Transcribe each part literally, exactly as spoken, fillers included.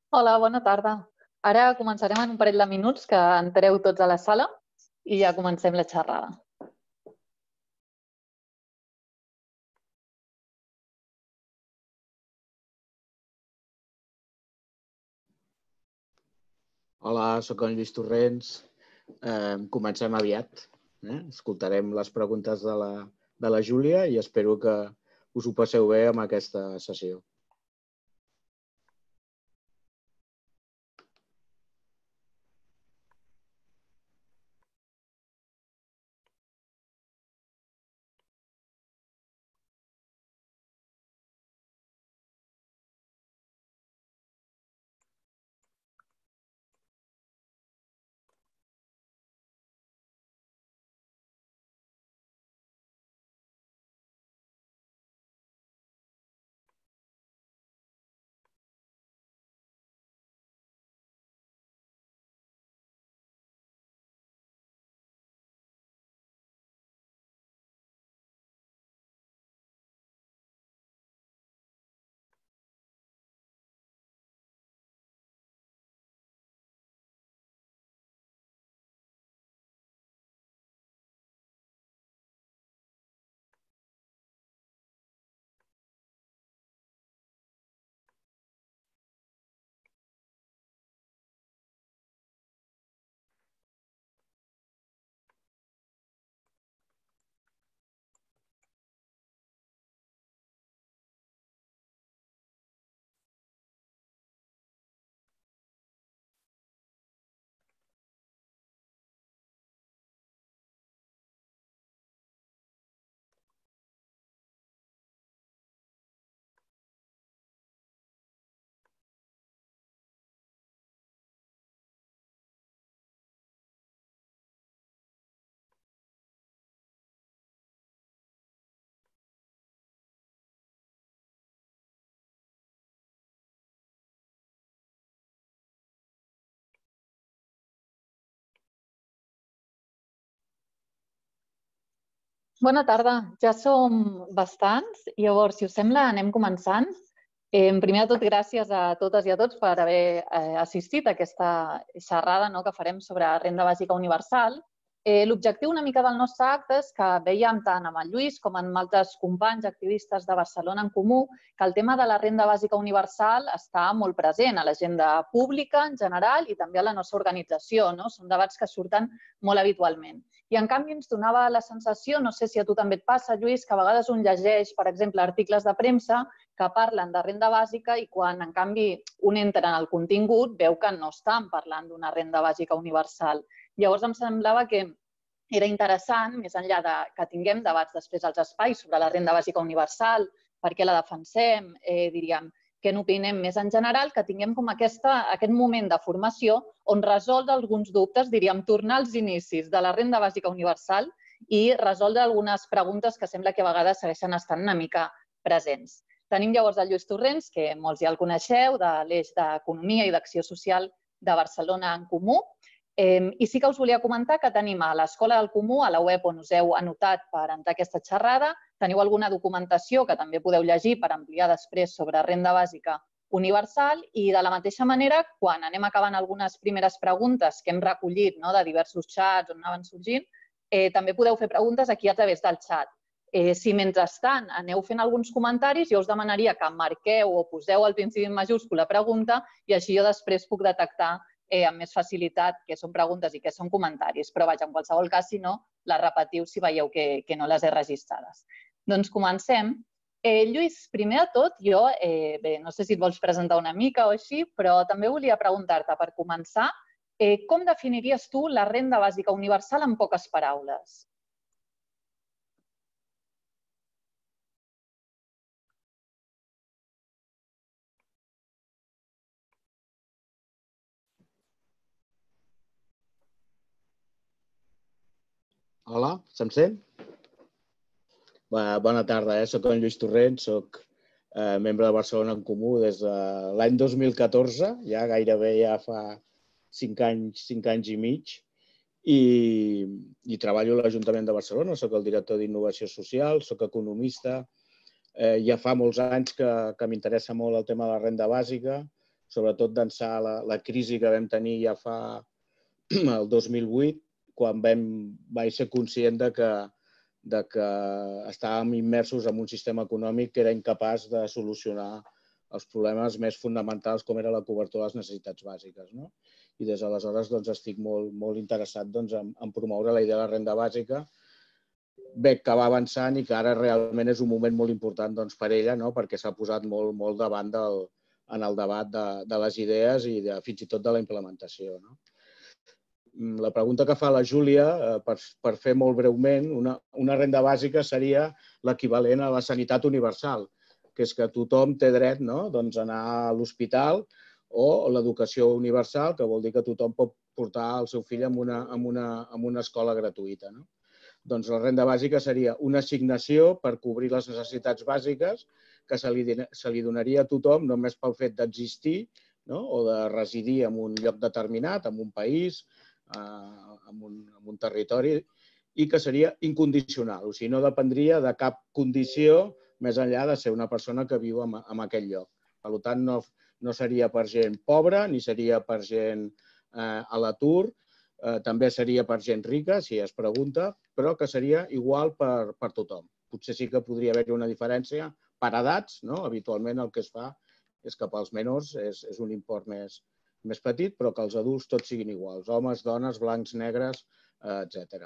Hola, bona tarda. Ara començarem en un parell de minuts que entreu tots a la sala i ja comencem la xerrada. Hola, soc en Lluís Torrents. Eh, comencem aviat. Eh? Escoltarem les preguntes de la, de la Júlia i espero que us ho passeu bé amb aquesta sessió. Bona tarda. Ja som bastants. Llavors, si us sembla, anem començant. Eh, primer de tot, gràcies a totes i a tots per haver eh, assistit a aquesta xerrada, no, que farem sobre renda bàsica universal. Eh, L'objectiu una mica del nostre acte és que veiem tant amb el Lluís com amb altres companys activistes de Barcelona en Comú que el tema de la renda bàsica universal està molt present a l'agenda pública en general i també a la nostra organització. No? Són debats que surten molt habitualment. I, en canvi, ens donava la sensació, no sé si a tu també et passa, Lluís, que a vegades un llegeix, per exemple, articles de premsa que parlen de renda bàsica i quan, en canvi, un entra en el contingut veu que no estan parlant d'una renda bàsica universal. Llavors, em semblava que era interessant, més enllà de que tinguem debats després als espais sobre la renda bàsica universal, per què la defensem, eh, diríem, què n'opinem més en general, que tinguem com aquesta, aquest moment de formació on resoldre alguns dubtes, diríem, tornar als inicis de la renda bàsica universal i resoldre algunes preguntes que sembla que a vegades segueixen estant una mica presents. Tenim llavors el Lluís Torrents, que molts ja el coneixeu, de l'eix d'Economia i d'Acció Social de Barcelona en Comú. I sí que us volia comentar que tenim a l'Escola del Comú, a la web on us heu anotat per entrar a aquesta xerrada, teniu alguna documentació que també podeu llegir per ampliar després sobre renda bàsica universal i, de la mateixa manera, quan anem acabant algunes primeres preguntes que hem recollit de diversos xats on anaven sorgint, també podeu fer preguntes aquí a través del xat. Si mentrestant aneu fent alguns comentaris, jo us demanaria que marqueu o poseu al principi en majúscula pregunta i així jo després puc detectar amb més facilitat què són preguntes i què són comentaris. Però, vaja, en qualsevol cas, si no, les repetiu si veieu que no les he registrades. Doncs comencem. Lluís, primer de tot, jo, bé, no sé si et vols presentar una mica o així, però també volia preguntar-te, per començar, com definiries tu la renda bàsica universal en poques paraules? Hola, se'm sent? Bona tarda, soc en Lluís Torrents, soc membre de Barcelona en Comú des de l'any dos mil catorze, ja gairebé ja fa cinc anys, cinc anys i mig, i treballo a l'Ajuntament de Barcelona, soc el director d'Innovació Social, soc economista, ja fa molts anys que m'interessa molt el tema de la renda bàsica, sobretot d'ençà la, la crisi que vam tenir ja fa el dos mil vuit, quan vam, vaig ser conscient de que, de que estàvem immersos en un sistema econòmic que era incapaç de solucionar els problemes més fonamentals com era la cobertura de les necessitats bàsiques. No? I des d'aleshores doncs, estic molt, molt interessat doncs, en, en promoure la idea de la renda bàsica. Veig que va avançant i que ara realment és un moment molt important doncs, per ella, no? Perquè s'ha posat molt, molt davant del, en el debat de, de les idees i de, fins i tot de la implementació. No? La pregunta que fa la Júlia, per, per fer molt breument, una, una renda bàsica seria l'equivalent a la sanitat universal, que és que tothom té dret, no? Doncs, a anar a l'hospital, o l'educació universal, que vol dir que tothom pot portar el seu fill en una, en una, en una escola gratuïta. No? Doncs la renda bàsica seria una assignació per cobrir les necessitats bàsiques que se li, se li donaria a tothom només pel fet d'existir, no? O de residir en un lloc determinat, en un país, eh, en, un, en un territori, i que seria incondicional, o sigui, no dependria de cap condició més enllà de ser una persona que viu en, en aquell lloc. Per tant, no, no seria per gent pobra, ni seria per gent eh, a l'atur, eh, també seria per gent rica, si es pregunta, però que seria igual per, per tothom. Potser sí que podria haver-hi una diferència per edats, no? Habitualment el que es fa és que pels menors és, és un import més, més petit, però que els adults tots siguin iguals, homes, dones, blancs, negres, eh, etcètera.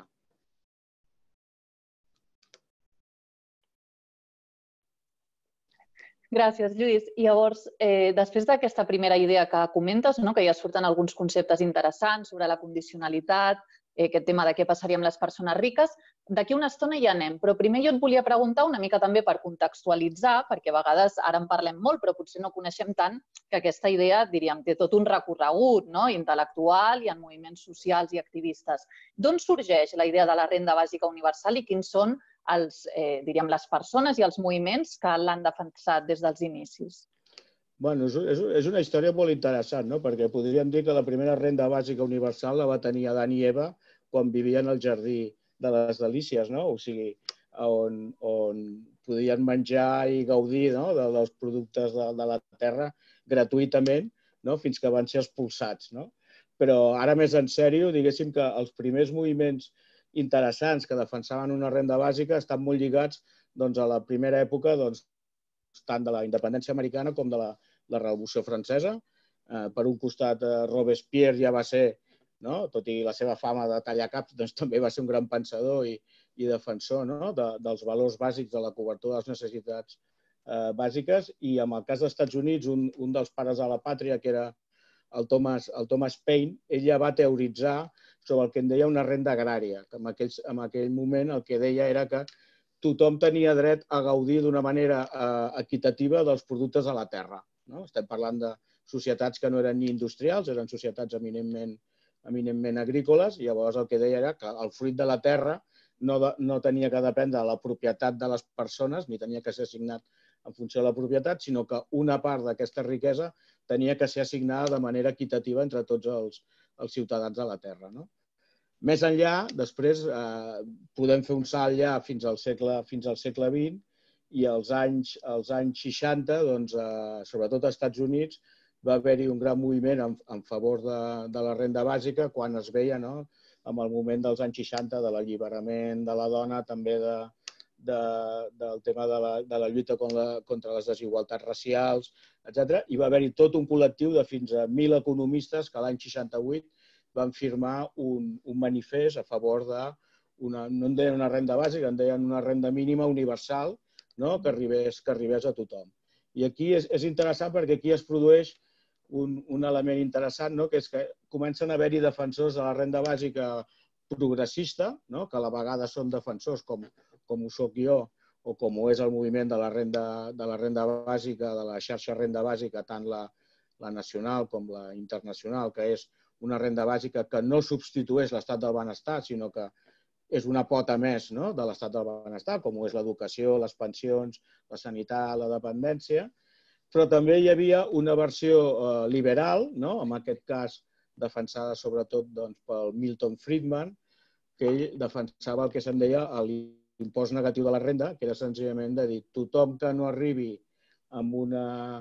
Gràcies, Lluís. I llavors, eh, després d'aquesta primera idea que comentes, no? Que ja surten alguns conceptes interessants sobre la condicionalitat, eh, aquest tema de què passaria amb les persones riques, d'aquí una estona hi anem. Però primer jo et volia preguntar una mica també per contextualitzar, perquè a vegades ara en parlem molt, però potser no coneixem tant que aquesta idea, diríem, té tot un recorregut, no? Intel·lectual i en moviments socials i activistes. D'on sorgeix la idea de la renda bàsica universal i quins són els, eh, diríem, les persones i els moviments que l'han defensat des dels inicis? Bueno, és, és, és una història molt interessant, no? Perquè podríem dir que la primera renda bàsica universal la va tenir Adán i Eva quan vivien al jardí de les delícies, no? O sigui, on, on podien menjar i gaudir, no? de, dels productes de, de la terra gratuïtament, no? Fins que van ser expulsats. No? Però ara més en sèrio, diguéssim que els primers moviments interessants que defensaven una renda bàsica estan molt lligats doncs, a la primera època doncs, tant de la independència americana com de la, la Revolució Francesa. Eh, per un costat, eh, Robespierre ja va ser, no? Tot i la seva fama de tallar caps, doncs, també va ser un gran pensador i, i defensor, no? de, dels valors bàsics de la cobertura de les necessitats eh, bàsiques. I en el cas dels Estats Units, un, un dels pares de la pàtria, que era el Thomas, el Thomas Paine, ell ja va teoritzar sobre el que en deia una renda agrària, que en aquell, en aquell moment el que deia era que tothom tenia dret a gaudir d'una manera eh, equitativa dels productes de la terra. No? Estem parlant de societats que no eren ni industrials, eren societats eminentment, eminentment agrícoles, i llavors el que deia era que el fruit de la terra no, de, no tenia que dependre de la propietat de les persones, ni tenia que ser assignat en funció de la propietat, sinó que una part d'aquesta riquesa tenia que ser assignada de manera equitativa entre tots els, els ciutadans de la terra. No? Més enllà, després, eh, podem fer un salt ja fins al segle, fins al segle vint i als anys, als anys seixanta, doncs, eh, sobretot als Estats Units, va haver-hi un gran moviment en, en favor de, de la renda bàsica quan es veia, no?, amb el moment dels anys seixanta, de l'alliberament de la dona, també de, de, del tema de la, de la lluita contra, contra les desigualtats racials, etcètera. I va haver-hi tot un col·lectiu de fins a mil economistes que l'any seixanta-vuit van firmar un, un manifest a favor de, una, no en deien una renda bàsica, en deien una renda mínima universal, no? que, arribés, que arribés a tothom. I aquí és, és interessant perquè aquí es produeix un, un element interessant, no? que és que comencen a haver-hi defensors de la renda bàsica progressista, no? que a la vegada són defensors, com, com ho soc jo, o com ho és el moviment de la renda, de la renda bàsica, de la xarxa renda bàsica, tant la, la nacional com la internacional, que és una renda bàsica que no substitueix l'estat del benestar, sinó que és una pota més, no?, de l'estat del benestar, com ho és l'educació, les pensions, la sanitat, la dependència. Però també hi havia una versió eh, liberal, no?, en aquest cas defensada sobretot doncs, pel Milton Friedman, que ell defensava el que se'n deia l'impost negatiu de la renda, que era senzillament de dir tothom que no arribi amb una,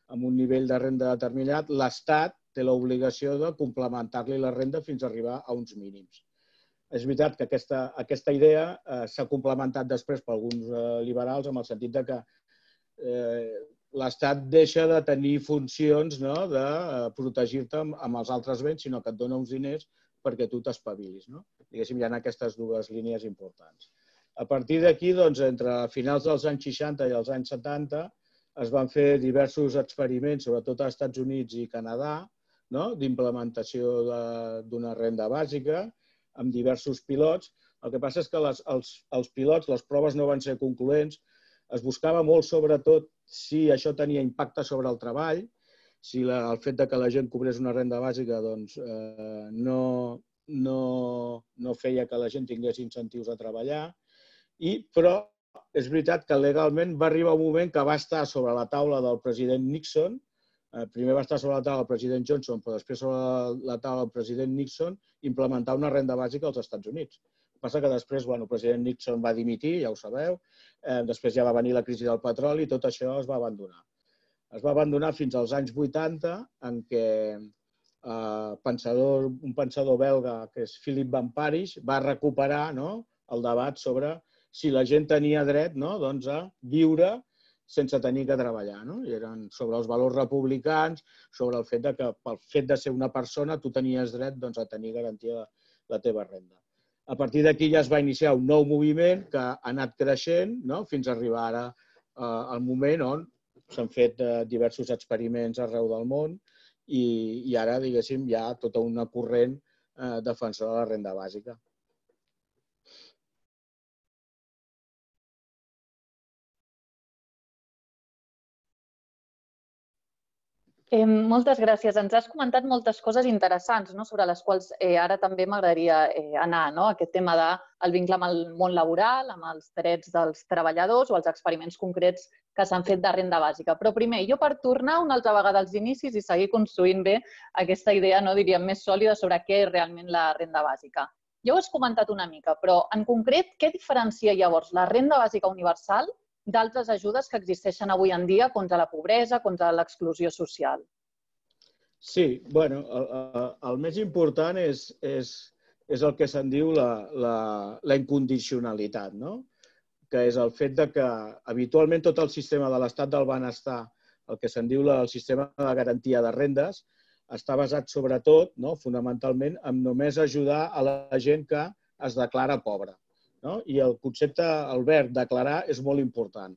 amb un nivell de renda determinat, l'Estat té l'obligació de complementar-li la renda fins a arribar a uns mínims. És veritat que aquesta, aquesta idea eh, s'ha complementat després per alguns eh, liberals en el sentit de que eh, l'Estat deixa de tenir funcions, no?, de eh, protegir-te amb, amb els altres béns, sinó que et dona uns diners perquè tu t'espavilis. No? Diguéssim, hi ha aquestes dues línies importants. A partir d'aquí, doncs, entre finals dels anys seixanta i els anys setanta, es van fer diversos experiments, sobretot als Estats Units i Canadà, no?, d'implementació d'una renda bàsica, amb diversos pilots. El que passa és que les, els, els pilots, les proves no van ser concloents. Es buscava molt, sobretot, si això tenia impacte sobre el treball, si la, el fet de que la gent cobrés una renda bàsica doncs, eh, no, no, no feia que la gent tingués incentius a treballar. I, però és veritat que legalment va arribar un moment que va estar sobre la taula del president Nixon. Primer va estar sobre la taula el president Johnson, però després sobre la taula el president Nixon, implementar una renda bàsica als Estats Units. El que passa que després, bueno, el president Nixon va dimitir, ja ho sabeu, eh, després ja va venir la crisi del petroli i tot això es va abandonar. Es va abandonar fins als anys vuitanta, en què eh, pensador, un pensador belga, que és Philip Van Parijs, va recuperar, no?, el debat sobre si la gent tenia dret, no?, doncs, a viure sense tenir que treballar. No? I eren sobre els valors republicans, sobre el fet de que pel fet de ser una persona tu tenies dret doncs, a tenir garantia la teva renda. A partir d'aquí ja es va iniciar un nou moviment que ha anat creixent, no?, fins a arribar ara eh, al moment on s'han fet eh, diversos experiments arreu del món i, i ara, diguéssim, hi ha tota una corrent eh, defensora de la renda bàsica. Eh, moltes gràcies. Ens has comentat moltes coses interessants, no?, sobre les quals eh, ara també m'agradaria eh, anar. No? Aquest tema del vincle amb el món laboral, amb els drets dels treballadors o els experiments concrets que s'han fet de renda bàsica. Però primer, jo per tornar una altra vegada als inicis i seguir construint bé aquesta idea, no diríem, més sòlida sobre què és realment la renda bàsica. Ja ho has comentat una mica, però en concret, què diferencia llavors la renda bàsica universal d'altres ajudes que existeixen avui en dia contra la pobresa, contra l'exclusió social? Sí, bueno, el, el més important és, és, és el que se'n diu la, la, la incondicionalitat, no? Que és el fet de que habitualment tot el sistema de l'estat del benestar, el que se'n diu el sistema de garantia de rendes, està basat sobretot, no, fonamentalment, en només ajudar a la gent que es declara pobra. No? I el concepte, el verb declarar, és molt important.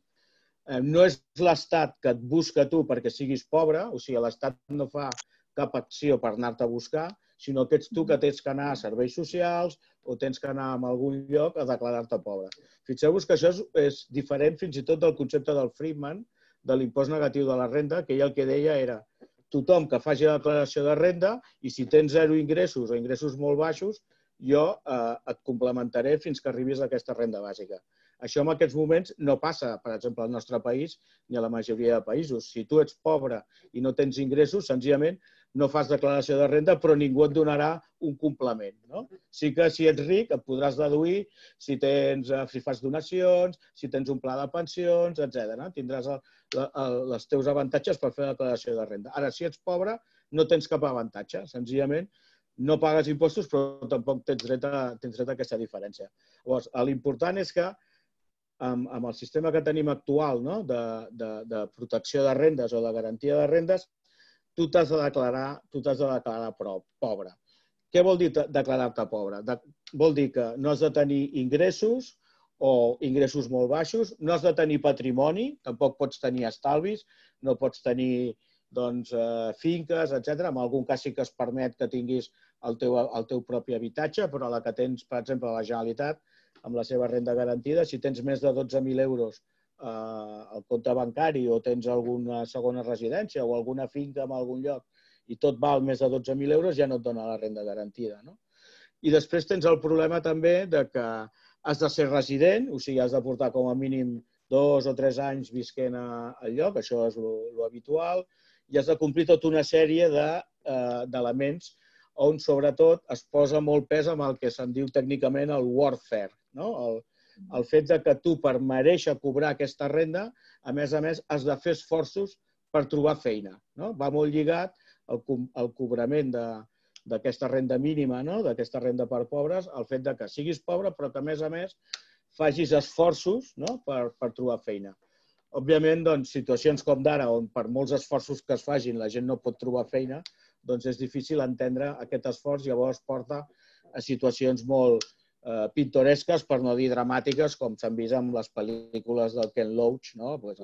No és l'Estat que et busca tu perquè siguis pobre, o sigui, l'Estat no fa cap acció per anar-te a buscar, sinó que ets tu que tens que anar a serveis socials o tens que anar a algun lloc a declarar-te pobre. Fixeu-vos que això és, és diferent fins i tot del concepte del Friedman, de l'impost negatiu de la renda, que ell el que deia era tothom que faci la declaració de renda i si tens zero ingressos o ingressos molt baixos, jo eh, et complementaré fins que arribis a aquesta renda bàsica. Això en aquests moments no passa, per exemple, al nostre país ni a la majoria de països. Si tu ets pobre i no tens ingressos, senzillament no fas declaració de renda, però ningú et donarà un complement. No? Sí que si ets ric et podràs deduir si, tens, si fas donacions, si tens un pla de pensions, etcètera. Tindràs el, el, els teus avantatges per fer la declaració de renda. Ara, si ets pobre, no tens cap avantatge. Senzillament, no pagues impostos, però tampoc tens dret a, tens dret a aquesta diferència. Llavors, l'important és que amb, amb el sistema que tenim actual, no? de, de, de protecció de rendes o de garantia de rendes, tu t'has de declarar, tu t'has de declarar pobre. Què vol dir declarar-te pobre? De, vol dir que no has de tenir ingressos o ingressos molt baixos, no has de tenir patrimoni, tampoc pots tenir estalvis, no pots tenir doncs, eh, finques, etcètera. En algun cas sí que es permet que tinguis el teu, el teu propi habitatge, però la que tens, per exemple, la Generalitat, amb la seva renda garantida, si tens més de dotze mil euros eh, al compte bancari o tens alguna segona residència o alguna finca en algun lloc i tot val més de dotze mil euros, ja no et dona la renda garantida. No? I després tens el problema també de que has de ser resident, o sigui, has de portar com a mínim dos o tres anys visquent al lloc, això és l'habitual, i has de complir tota una sèrie d'elements on, sobretot, es posa molt pes amb el que se'n diu tècnicament el workfare, no? el, el fet de que tu, per mereixer cobrar aquesta renda, a més a més, has de fer esforços per trobar feina. Va molt lligat al cobrament d'aquesta renda mínima, d'aquesta renda per pobres, el fet que siguis pobre però que, a més a més, facis esforços per trobar feina. Òbviament, situacions com d'ara, on per molts esforços que es facin la gent no pot trobar feina, doncs és difícil entendre aquest esforç, llavors porta a situacions molt pintoresques, per no dir dramàtiques, com s'han vist en les pel·lícules del Ken Loach,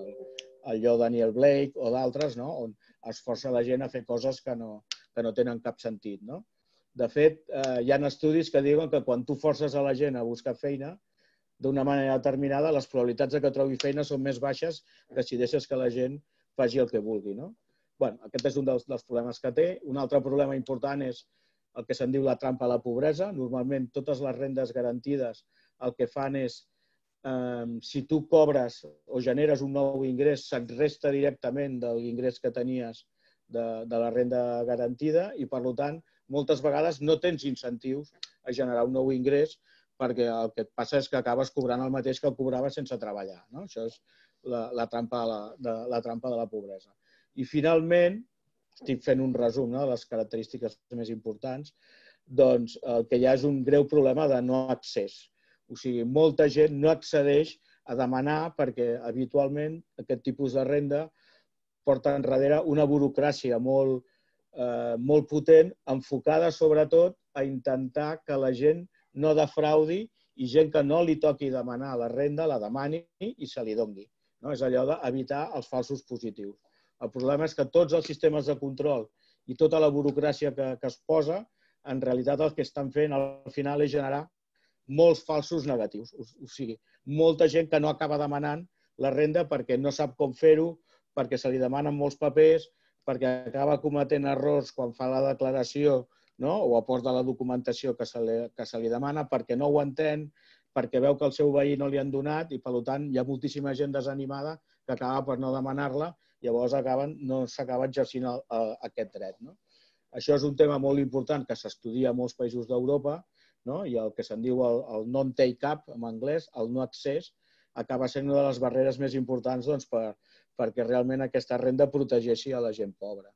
el Jo Daniel Blake o d'altres, on es força la gent a fer coses que no tenen cap sentit. De fet, hi ha estudis que diuen que quan tu forces a la gent a buscar feina, d'una manera determinada, les probabilitats que trobi feina són més baixes que si deixes que la gent faci el que vulgui. Aquest és un dels problemes que té. Un altre problema important és el que se'n diu la trampa a la pobresa. Normalment, totes les rendes garantides el que fan és, si tu cobres o generes un nou ingrés, se't resta directament de l'ingrés que tenies de la renda garantida i, per tant, moltes vegades no tens incentius a generar un nou ingrés perquè el que et passa és que acabes cobrant el mateix que el cobraves sense treballar. Això és la trampa de la pobresa. I, finalment, estic fent un resum de les característiques més importants, doncs el que hi ha és un greu problema de no accés. O sigui, molta gent no accedeix a demanar perquè, habitualment, aquest tipus de renda porta enrere una burocràcia molt potent, enfocada, sobretot, a intentar que la gent no defraudi i gent que no li toqui demanar la renda la demani i se li doni. És allò d'evitar els falsos positius. El problema és que tots els sistemes de control i tota la burocràcia que es posa, en realitat el que estan fent al final és generar molts falsos negatius. O sigui, molta gent que no acaba demanant la renda perquè no sap com fer-ho, perquè se li demanen molts papers, perquè acaba cometent errors quan fa la declaració o aporta la documentació que se li demana, perquè no ho entén, perquè veu que al seu veí no li han donat i, per tant, hi ha moltíssima gent desanimada que acaba per no demanar-la i llavors no s'acaba exercint aquest dret. Això és un tema molt important que s'estudia a molts països d'Europa i el que se'n diu el non-take-up, en anglès, el no accés, acaba sent una de les barreres més importants perquè realment aquesta renda protegeixi a la gent pobra.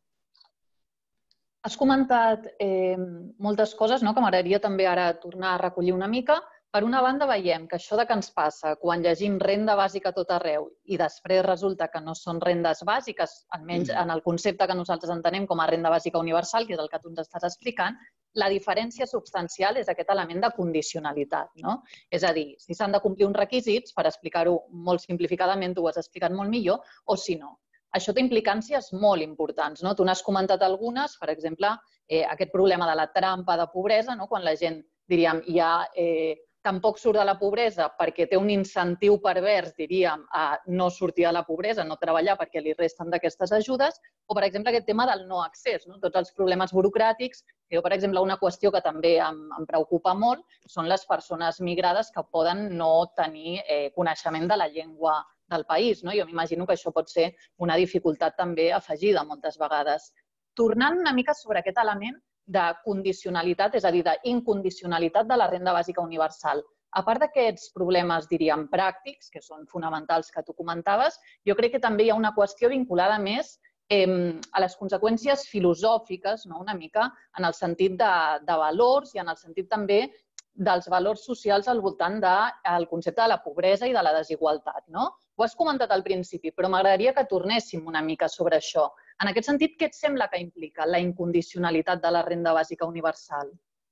Has comentat moltes coses que m'agradaria també ara tornar a recollir una mica. Per una banda, veiem que això de que ens passa quan llegim renda bàsica a tot arreu i després resulta que no són rendes bàsiques, almenys en el concepte que nosaltres entenem com a renda bàsica universal, que és el que tu ens estàs explicant, la diferència substancial és aquest element de condicionalitat. És a dir, si s'han de complir uns requisits, per explicar-ho molt simplificadament, tu ho has explicat molt millor, o si no. Això té implicàncies molt importants. Tu n'has comentat algunes, per exemple, aquest problema de la trampa de pobresa, quan la gent, diríem, ja tampoc surt de la pobresa perquè té un incentiu pervers, diríem, a no sortir de la pobresa, no treballar perquè li resten d'aquestes ajudes, o, per exemple, aquest tema del no accés, tots els problemes burocràtics. Jo, per exemple, una qüestió que també em preocupa molt són les persones migrades que poden no tenir coneixement de la llengua del país. Jo m'imagino que això pot ser una dificultat també afegida moltes vegades. Tornant una mica sobre aquest element de condicionalitat, és a dir, d'incondicionalitat de la renda bàsica universal. A part d'aquests problemes, diríem, pràctics, que són fonamentals que tu comentaves, jo crec que també hi ha una qüestió vinculada més a les conseqüències filosòfiques, una mica en el sentit de valors i en el sentit també dels valors socials al voltant del concepte de la pobresa i de la desigualtat. Ho has comentat al principi, però m'agradaria que tornéssim una mica sobre això. En aquest sentit, què et sembla que implica la incondicionalitat de la renda bàsica universal?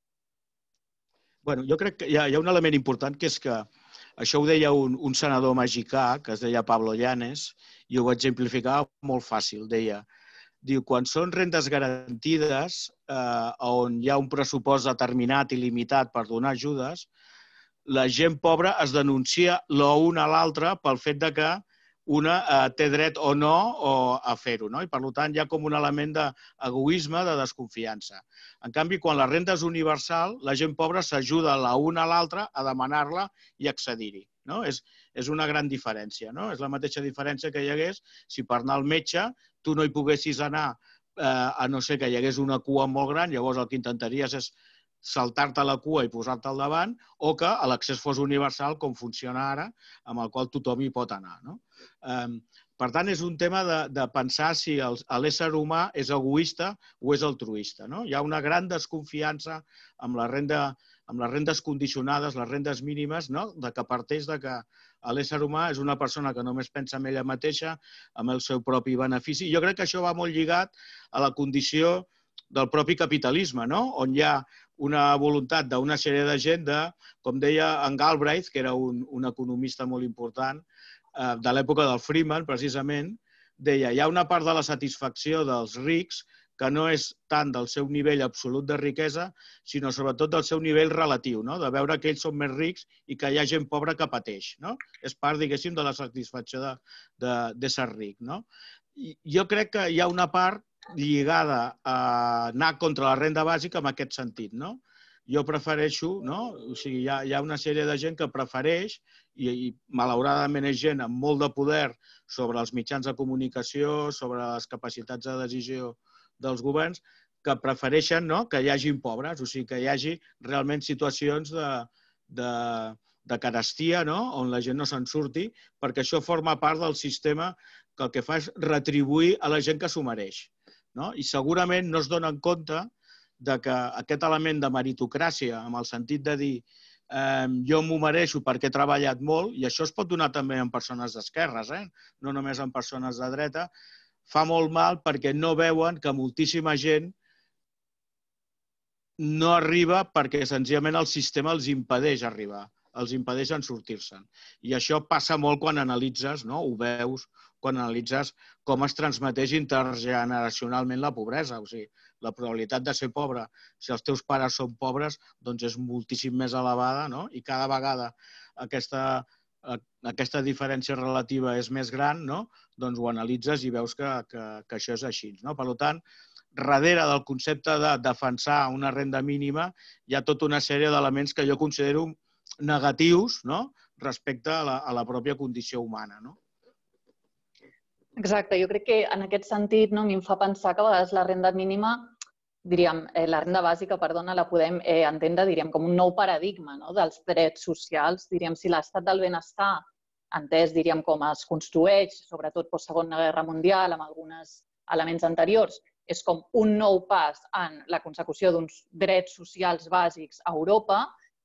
Jo crec que hi ha un element important, que és que això ho deia un senador mexicà, que es deia Pablo Llanes, i ho exemplificava molt fàcil. Deia, diu, quan són rendes garantides, on hi ha un pressupost determinat i limitat per donar ajudes, la gent pobra es denuncia l'una a l'altra pel fet que una té dret o no a fer-ho. I, per tant, hi ha com un element d'egoisme, de desconfiança. En canvi, quan la renda és universal, la gent pobra s'ajuda l'una a l'altra a demanar-la i accedir-hi. És una gran diferència. És la mateixa diferència que hi hagués si per anar al metge tu no hi poguessis anar, a no ser que hi hagués una cua molt gran, llavors el que intentaries és saltar-te la cua i posar-te al davant, o que l'accés fos universal, com funciona ara, amb el qual tothom hi pot anar. Per tant, és un tema de pensar si l'ésser humà és egoista o és altruista. Hi ha una gran desconfiança amb la renda amb les rendes condicionades, les rendes mínimes, de que parteix que l'ésser humà és una persona que només pensa en ella mateixa, amb el seu propi benefici. Jo crec que això va molt lligat a la condició del propi capitalisme, on hi ha una voluntat d'una sèrie de gent de, com deia en Galbraith, que era un economista molt important, de l'època del Friedman, precisament, deia, hi ha una part de la satisfacció dels rics que no és tant del seu nivell absolut de riquesa, sinó sobretot del seu nivell relatiu, de veure que ells són més rics i que hi ha gent pobra que pateix. És part, diguéssim, de la satisfacció d'ésser ric. Jo crec que hi ha una part lligada a anar contra la renda bàsica en aquest sentit. Jo prefereixo, o sigui, hi ha una sèrie de gent que prefereix, i malauradament és gent amb molt de poder sobre els mitjans de comunicació, sobre les capacitats de decisió dels governs, que prefereixen que hi hagi pobres, o sigui, que hi hagi realment situacions de carestia on la gent no se'n surti, perquè això forma part del sistema que el que fa és retribuir a la gent que s'ho mereix. I segurament no es donen compte que aquest element de meritocràcia, en el sentit de dir jo m'ho mereixo perquè he treballat molt, i això es pot donar també en persones d'esquerres, no només en persones de dreta, fa molt mal perquè no veuen que moltíssima gent no arriba perquè senzillament el sistema els impedeix arribar, els impedeix en sortir-se'n. I això passa molt quan analitzes, ho veus, quan analitzes com es transmeteix intergeneracionalment la pobresa. O sigui, la probabilitat de ser pobre, si els teus pares són pobres, doncs és moltíssim més elevada, i cada vegada aquesta aquesta diferència relativa és més gran, doncs ho analitzes i veus que això és així. Per tant, darrere del concepte de defensar una renda mínima hi ha tota una sèrie d'elements que jo considero negatius respecte a la pròpia condició humana. Exacte, jo crec que en aquest sentit a mi em fa pensar que a vegades la renda mínima, diríem, la renda bàsica, perdona, la podem entendre, diríem, com un nou paradigma dels drets socials. Diríem, si l'estat del benestar, entès, diríem, com es construeix, sobretot post-Segona Guerra Mundial, amb alguns elements anteriors, és com un nou pas en la consecució d'uns drets socials bàsics a Europa,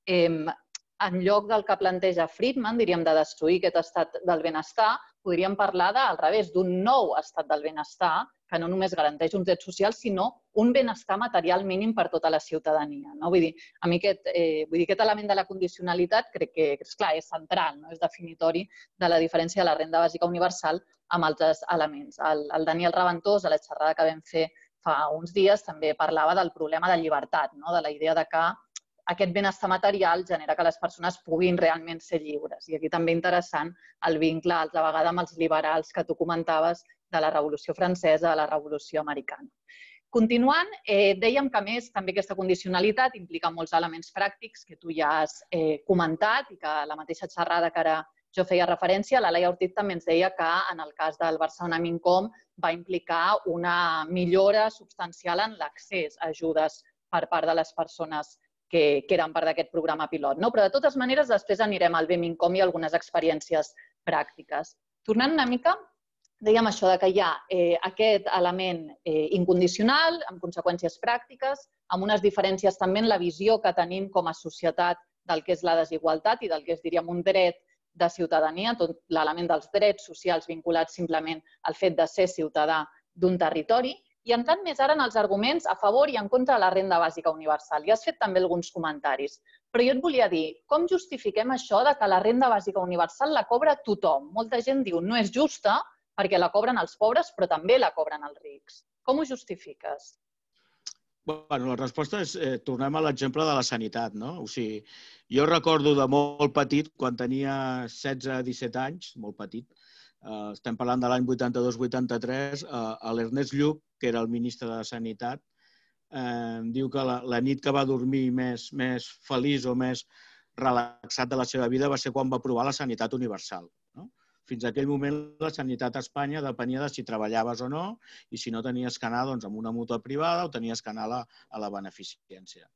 en lloc del que planteja Friedman, diríem, de destruir aquest estat del benestar, podríem parlar al revés, d'un nou estat del benestar que no només garanteix uns drets socials, sinó un benestar material mínim per tota la ciutadania. Vull dir, a mi aquest element de la condicionalitat crec que, esclar, és central, és definitori de la diferència de la renda bàsica universal amb altres elements. El Daniel Raventós, a la xerrada que vam fer fa uns dies, també parlava del problema de llibertat, de la idea de que aquest benestar material genera que les persones puguin realment ser lliures. I aquí també interessant el vincle, altra vegada, amb els liberals que tu comentaves de la Revolució Francesa, de la Revolució Americana. Continuant, dèiem que, a més, també aquesta condicionalitat implica molts elements pràctics que tu ja has comentat i que la mateixa xerrada que ara jo feia referència, la Laia Ortiz també ens deia que en el cas del Barcelona Mincom va implicar una millora substancial en l'accés a ajudes per part de les persones que eren part d'aquest programa pilot. Però, de totes maneres, després anirem al bé Mincom i algunes experiències pràctiques. Tornant una mica, dèiem això que hi ha aquest element incondicional, amb conseqüències pràctiques, amb unes diferències també en la visió que tenim com a societat del que és la desigualtat i del que és, diríem, un dret de ciutadania, tot l'element dels drets socials vinculats simplement al fet de ser ciutadà d'un territori. I entrant més ara en els arguments a favor i en contra de la renda bàsica universal. Ja has fet també alguns comentaris, però jo et volia dir, com justifiquem això de que la renda bàsica universal la cobra tothom? Molta gent diu no és justa perquè la cobren els pobres, però també la cobren els rics. Com ho justifiques? La resposta és, tornem a l'exemple de la sanitat. O sigui, jo recordo de molt petit, quan tenia setze disset anys, molt petit, estem parlant de l'any vuitanta-dos vuitanta-tres, l'Ernest Lluch, que era el ministre de Sanitat, diu que la nit que va dormir més feliç o més relaxat de la seva vida va ser quan va aprovar la sanitat universal. Fins a aquell moment la sanitat a Espanya depenia de si treballaves o no i si no tenies que anar amb una mútua privada o tenies que anar a la beneficència.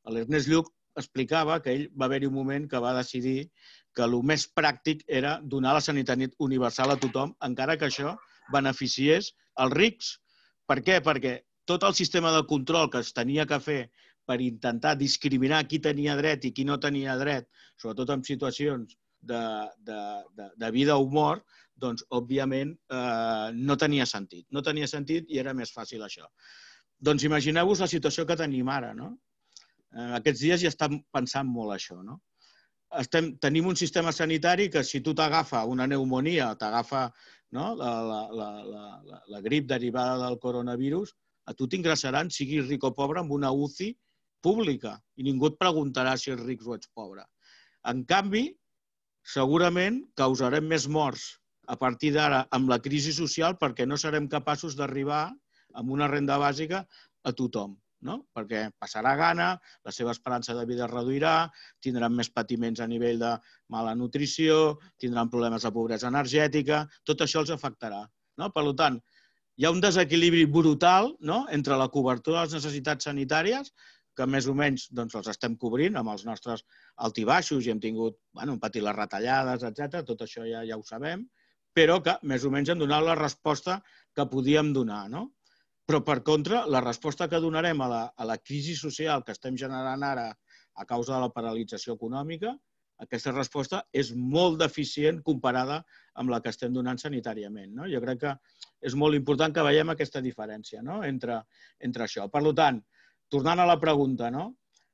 L'Ernest Lluch explicava que ell va haver-hi un moment que va decidir que el més pràctic era donar la sanitat universal a tothom, encara que això beneficiés els rics. Per què? Perquè tot el sistema de control que es tenia que fer per intentar discriminar qui tenia dret i qui no tenia dret, sobretot en situacions de, de, de, de vida o mort, doncs, òbviament, eh, no tenia sentit. No tenia sentit i era més fàcil això. Doncs imagineu-vos la situació que tenim ara, no? Eh, aquests dies ja estan pensant molt això, no? Estem, tenim un sistema sanitari que si tu t'agafa una pneumonia, t'agafa no, la, la, la, la, la grip derivada del coronavirus, a tu t'ingressaran, siguis ric o pobre, amb una U C I pública i ningú et preguntarà si ets ric o ets pobre. En canvi, segurament causarem més morts a partir d'ara amb la crisi social perquè no serem capaços d'arribar amb una renda bàsica a tothom, no? Perquè passarà gana, la seva esperança de vida es reduirà, tindran més patiments a nivell de mala nutrició, tindran problemes de pobresa energètica, tot això els afectarà. No? Per tant, hi ha un desequilibri brutal, no?, entre la cobertura de les necessitats sanitàries, que més o menys doncs, els estem cobrint amb els nostres altibaixos i hem tingut, bueno, hem patit les retallades, etcètera. Tot això ja, ja ho sabem, però que més o menys hem donat la resposta que podíem donar, no? Però, per contra, la resposta que donarem a la, a la crisi social que estem generant ara a causa de la paralització econòmica, aquesta resposta és molt deficient comparada amb la que estem donant sanitàriament, no? Jo crec que és molt important que veiem aquesta diferència, no?, entre, entre això. Per tant, tornant a la pregunta, no?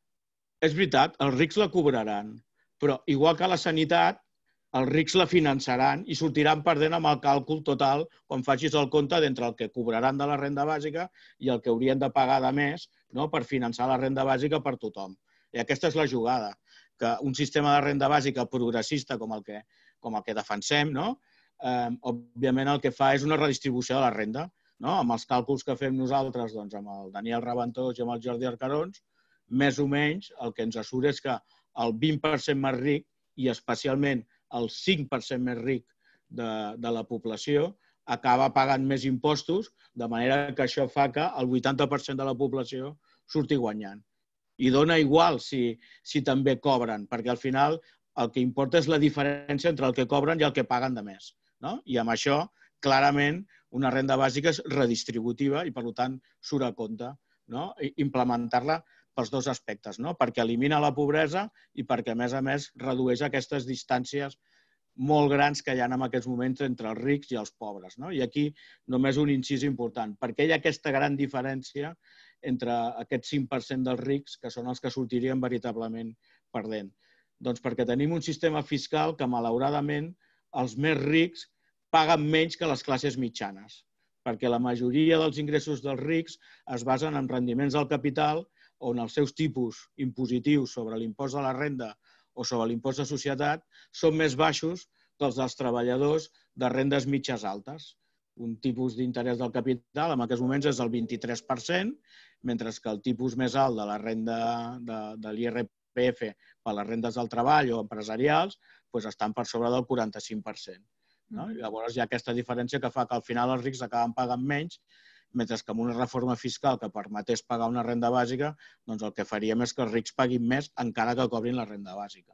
És veritat, els rics la cobraran, però igual que la sanitat, els rics la finançaran i sortiran perdent amb el càlcul total quan facis el compte d'entre el que cobraran de la renda bàsica i el que haurien de pagar de més, no?, per finançar la renda bàsica per tothom. I aquesta és la jugada, que un sistema de renda bàsica progressista com el que, com el que defensem, no?, eh, òbviament el que fa és una redistribució de la renda. No? Amb els càlculs que fem nosaltres, doncs, amb el Daniel Raventós i amb el Jordi Arcarons, més o menys el que ens assura és que el vint per cent més ric i especialment el cinc per cent més ric de, de la població acaba pagant més impostos, de manera que això fa que el vuitanta per cent de la població surti guanyant. I dona igual si, si també cobren, perquè al final el que importa és la diferència entre el que cobren i el que paguen de més. No? I amb això, clarament, una renda bàsica és redistributiva i, per tant, surt a compte, no? Implementar-la pels dos aspectes, no? Perquè elimina la pobresa i perquè, a més a més, redueix aquestes distàncies molt grans que hi ha en aquests moments entre els rics i els pobres. No? I aquí només un incís important. Per què hi ha aquesta gran diferència entre aquest cinc per cent dels rics, que són els que sortirien veritablement perdent? Doncs perquè tenim un sistema fiscal que, malauradament, els més rics paguen menys que les classes mitjanes, perquè la majoria dels ingressos dels rics es basen en rendiments del capital on els seus tipus impositius sobre l'impost de la renda o sobre l'impost de societat són més baixos que els dels treballadors de rendes mitges altes. Un tipus d'interès del capital en aquests moments és el vint-i-tres per cent, mentre que el tipus més alt de la renda de, de l'I R P F per les rendes del treball o empresarials doncs estan per sobre del quaranta-cinc per cent. No? Llavors hi ha aquesta diferència que fa que al final els rics acaben pagant menys, mentre que amb una reforma fiscal que permetés pagar una renda bàsica, doncs el que faríem és que els rics paguin més encara que cobrin la renda bàsica.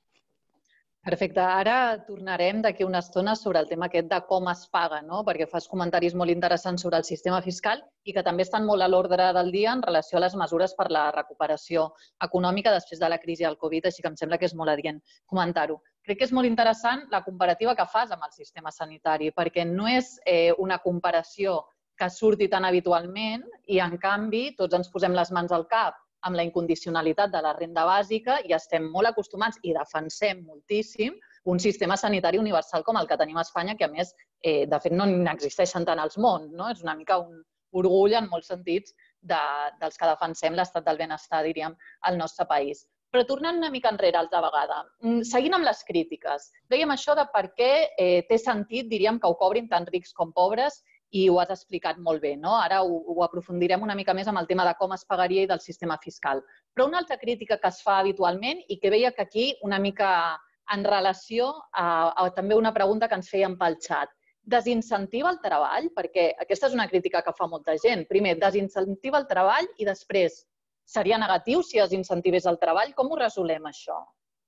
Perfecte. Ara tornarem d'aquí una estona sobre el tema aquest de com es paga, no? Perquè fas comentaris molt interessants sobre el sistema fiscal i que també estan molt a l'ordre del dia en relació a les mesures per la recuperació econòmica després de la crisi del Covid, així que em sembla que és molt adient comentar-ho. Crec que és molt interessant la comparativa que fas amb el sistema sanitari, perquè no és eh, una comparació que surti tan habitualment i, en canvi, tots ens posem les mans al cap amb la incondicionalitat de la renda bàsica i estem molt acostumats i defensem moltíssim un sistema sanitari universal com el que tenim a Espanya, que a més, eh, de fet, no n'existeixen tant als món, no? És una mica un orgull en molts sentits de, dels que defensem l'estat del benestar, diríem, al nostre país. Però tornant una mica enrere altra vegada, seguint amb les crítiques, dèiem això de per què eh, té sentit, diríem, que ho cobrin tant rics com pobres, i ho has explicat molt bé, no? Ara ho, ho aprofundirem una mica més amb el tema de com es pagaria i del sistema fiscal. Però una altra crítica que es fa habitualment i que veia que aquí una mica en relació a, a també una pregunta que ens feien pel xat. Desincentiva el treball? Perquè aquesta és una crítica que fa molta gent. Primer, desincentiva el treball i després seria negatiu si es incentivés el treball? Com ho resolem, això?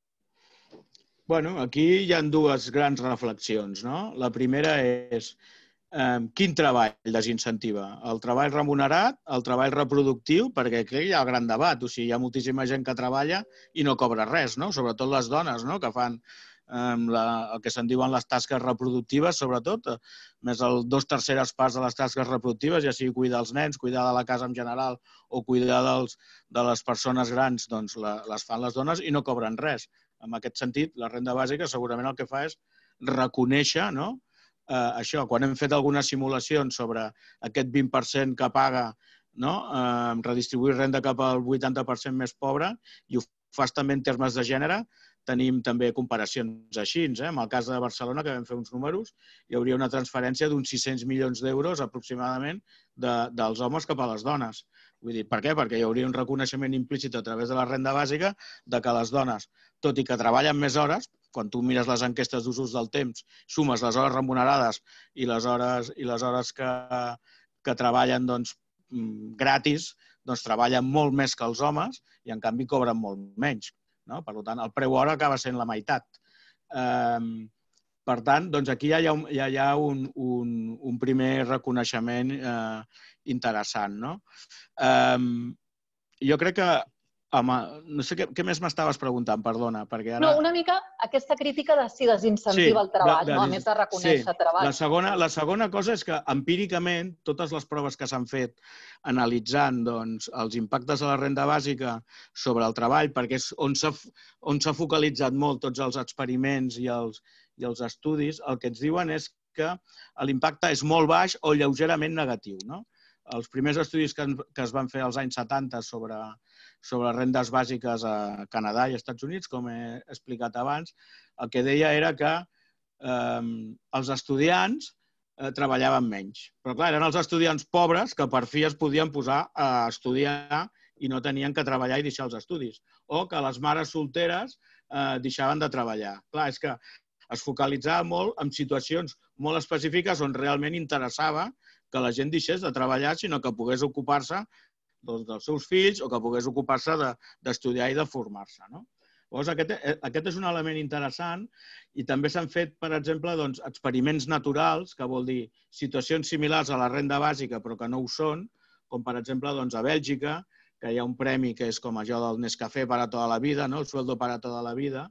Bueno, aquí hi ha dues grans reflexions, no? La primera és eh, quin treball desincentiva? El treball remunerat, el treball reproductiu, perquè aquí hi ha el gran debat. O sigui, hi ha moltíssima gent que treballa i no cobra res, no? Sobretot les dones, no? Que fan eh, la, el que se'n diuen les tasques reproductives, sobretot, eh, més el dos terceres parts de les tasques reproductives, ja sigui cuidar els nens, cuidar de la casa en general o cuidar dels, de les persones grans, doncs la, les fan les dones i no cobren res. En aquest sentit, la renda bàsica segurament el que fa és reconèixer, no? eh, això, quan hem fet algunes simulacions sobre aquest vint per cent que paga, no? eh, redistribuir renda cap al vuitanta per cent més pobre, i ho fas també en termes de gènere, tenim també comparacions així. Eh? En el cas de Barcelona, que vam fer uns números, hi hauria una transferència d'uns sis-cents milions d'euros aproximadament de, dels homes cap a les dones. Vull dir, per què? Perquè hi hauria un reconeixement implícit a través de la renda bàsica de que les dones, tot i que treballen més hores, quan tu mires les enquestes d'usos del temps, sumes les hores remunerades i les hores, i les hores que, que treballen doncs, gratis, doncs treballen molt més que els homes i en canvi cobren molt menys. No? Per tant, el preu hora acaba sent la meitat. Eh, per tant, doncs aquí ja hi ha un, ja hi ha un, un, un primer reconeixement eh, interessant. No? Eh, jo crec que home, no sé què, què més m'estaves preguntant, perdona, perquè ara... No, una mica aquesta crítica de si desincentiva sí, el treball, de, de, no? A més de reconèixer sí. treball. La segona, la segona cosa és que empíricament totes les proves que s'han fet analitzant doncs, els impactes de la renda bàsica sobre el treball, perquè és on s'ha focalitzat molt tots els experiments i els, i els estudis, el que ens diuen és que l'impacte és molt baix o lleugerament negatiu. No? Els primers estudis que, que es van fer als anys setanta sobre, sobre rendes bàsiques a Canadà i Estats Units, com he explicat abans, el que deia era que eh, els estudiants eh, treballaven menys. Però clar, eren els estudiants pobres que per fi es podien posar a estudiar i no tenien que treballar i deixar els estudis. O que les mares solteres eh, deixaven de treballar. Clar, és que es focalitzava molt en situacions molt específiques on realment interessava que la gent deixés de treballar, sinó que pogués ocupar-se doncs, dels seus fills o que pogués ocupar-se d'estudiar de, i de formar-se. No? Llavors, aquest, aquest és un element interessant i també s'han fet, per exemple, doncs, experiments naturals, que vol dir situacions similars a la renda bàsica però que no ho són, com per exemple doncs, a Bèlgica, que hi ha un premi que és com allò del Nescafé para toda la vida, no? El sueldo para toda la vida,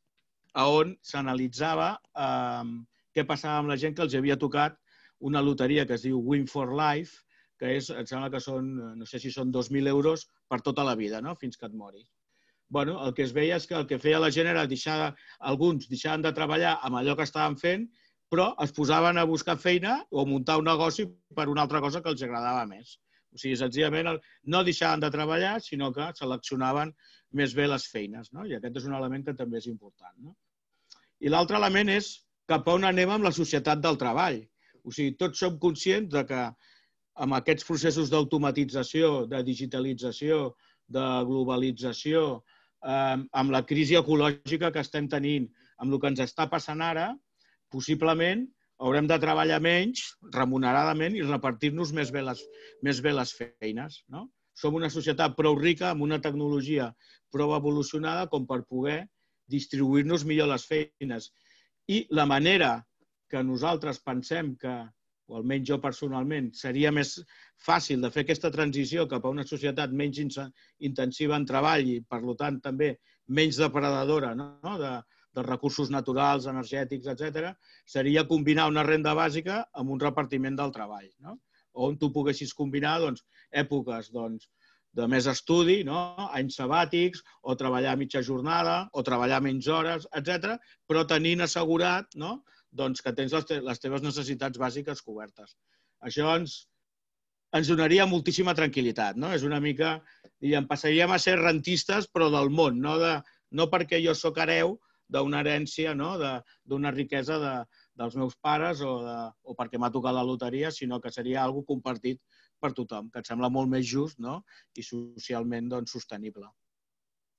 on s'analitzava eh, què passava amb la gent que els havia tocat una loteria que es diu Win for Life, que és, em sembla que són, no sé si són dos mil euros per tota la vida, no? Fins que et moris. Bueno, el que es veia és que el que feia la gent era deixar, alguns deixaven de treballar amb allò que estaven fent, però es posaven a buscar feina o muntar un negoci per una altra cosa que els agradava més. O sigui, senzillament no deixaven de treballar, sinó que seleccionaven més bé les feines. No? I aquest és un element que també és important. No? I l'altre element és cap a on anem amb la societat del treball. O sigui, tots som conscients de que amb aquests processos d'automatització, de digitalització, de globalització, eh, amb la crisi ecològica que estem tenint, amb el que ens està passant ara, possiblement haurem de treballar menys, remuneradament, i repartir-nos més bé les, més bé les feines. No? Som una societat prou rica, amb una tecnologia prou evolucionada com per poder distribuir-nos millor les feines. I la manera que nosaltres pensem que, o almenys jo personalment, seria més fàcil de fer aquesta transició cap a una societat menys intensiva en treball i, per tant, també menys depredadora, no? de, de recursos naturals, energètics, etcètera, seria combinar una renda bàsica amb un repartiment del treball, no? On tu poguessis combinar doncs, èpoques doncs, de més estudi, no? Anys sabàtics, o treballar a mitja jornada, o treballar menys hores, etcètera, però tenint assegurat, no? Doncs que tens les, te les teves necessitats bàsiques cobertes. Això ens, ens donaria moltíssima tranquil·litat. No? És una mica, diguem, passaríem a ser rentistes, però del món, no, de, no perquè jo sóc hereu d'una herència, no? d'una riquesa de, dels meus pares o, de, o perquè m'ha tocat la loteria, sinó que seria algo compartit per tothom, que et sembla molt més just, no? I socialment doncs, sostenible.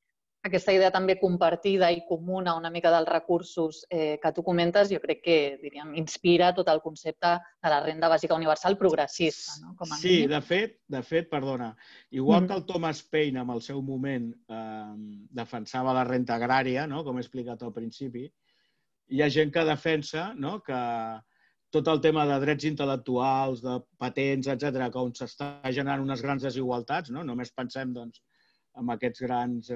aquesta idea també compartida i comuna una mica dels recursos que tu comentes, jo crec que, diríem, inspira tot el concepte de la renda bàsica universal progressista, no? Com a Sí, mínim. de fet, de fet, perdona, igual que el Thomas Paine en el seu moment defensava la renda agrària, com he explicat al principi, hi ha gent que defensa que tot el tema de drets intel·lectuals, de patents, etcètera, on s'està generant unes grans desigualtats, només pensem en aquests grans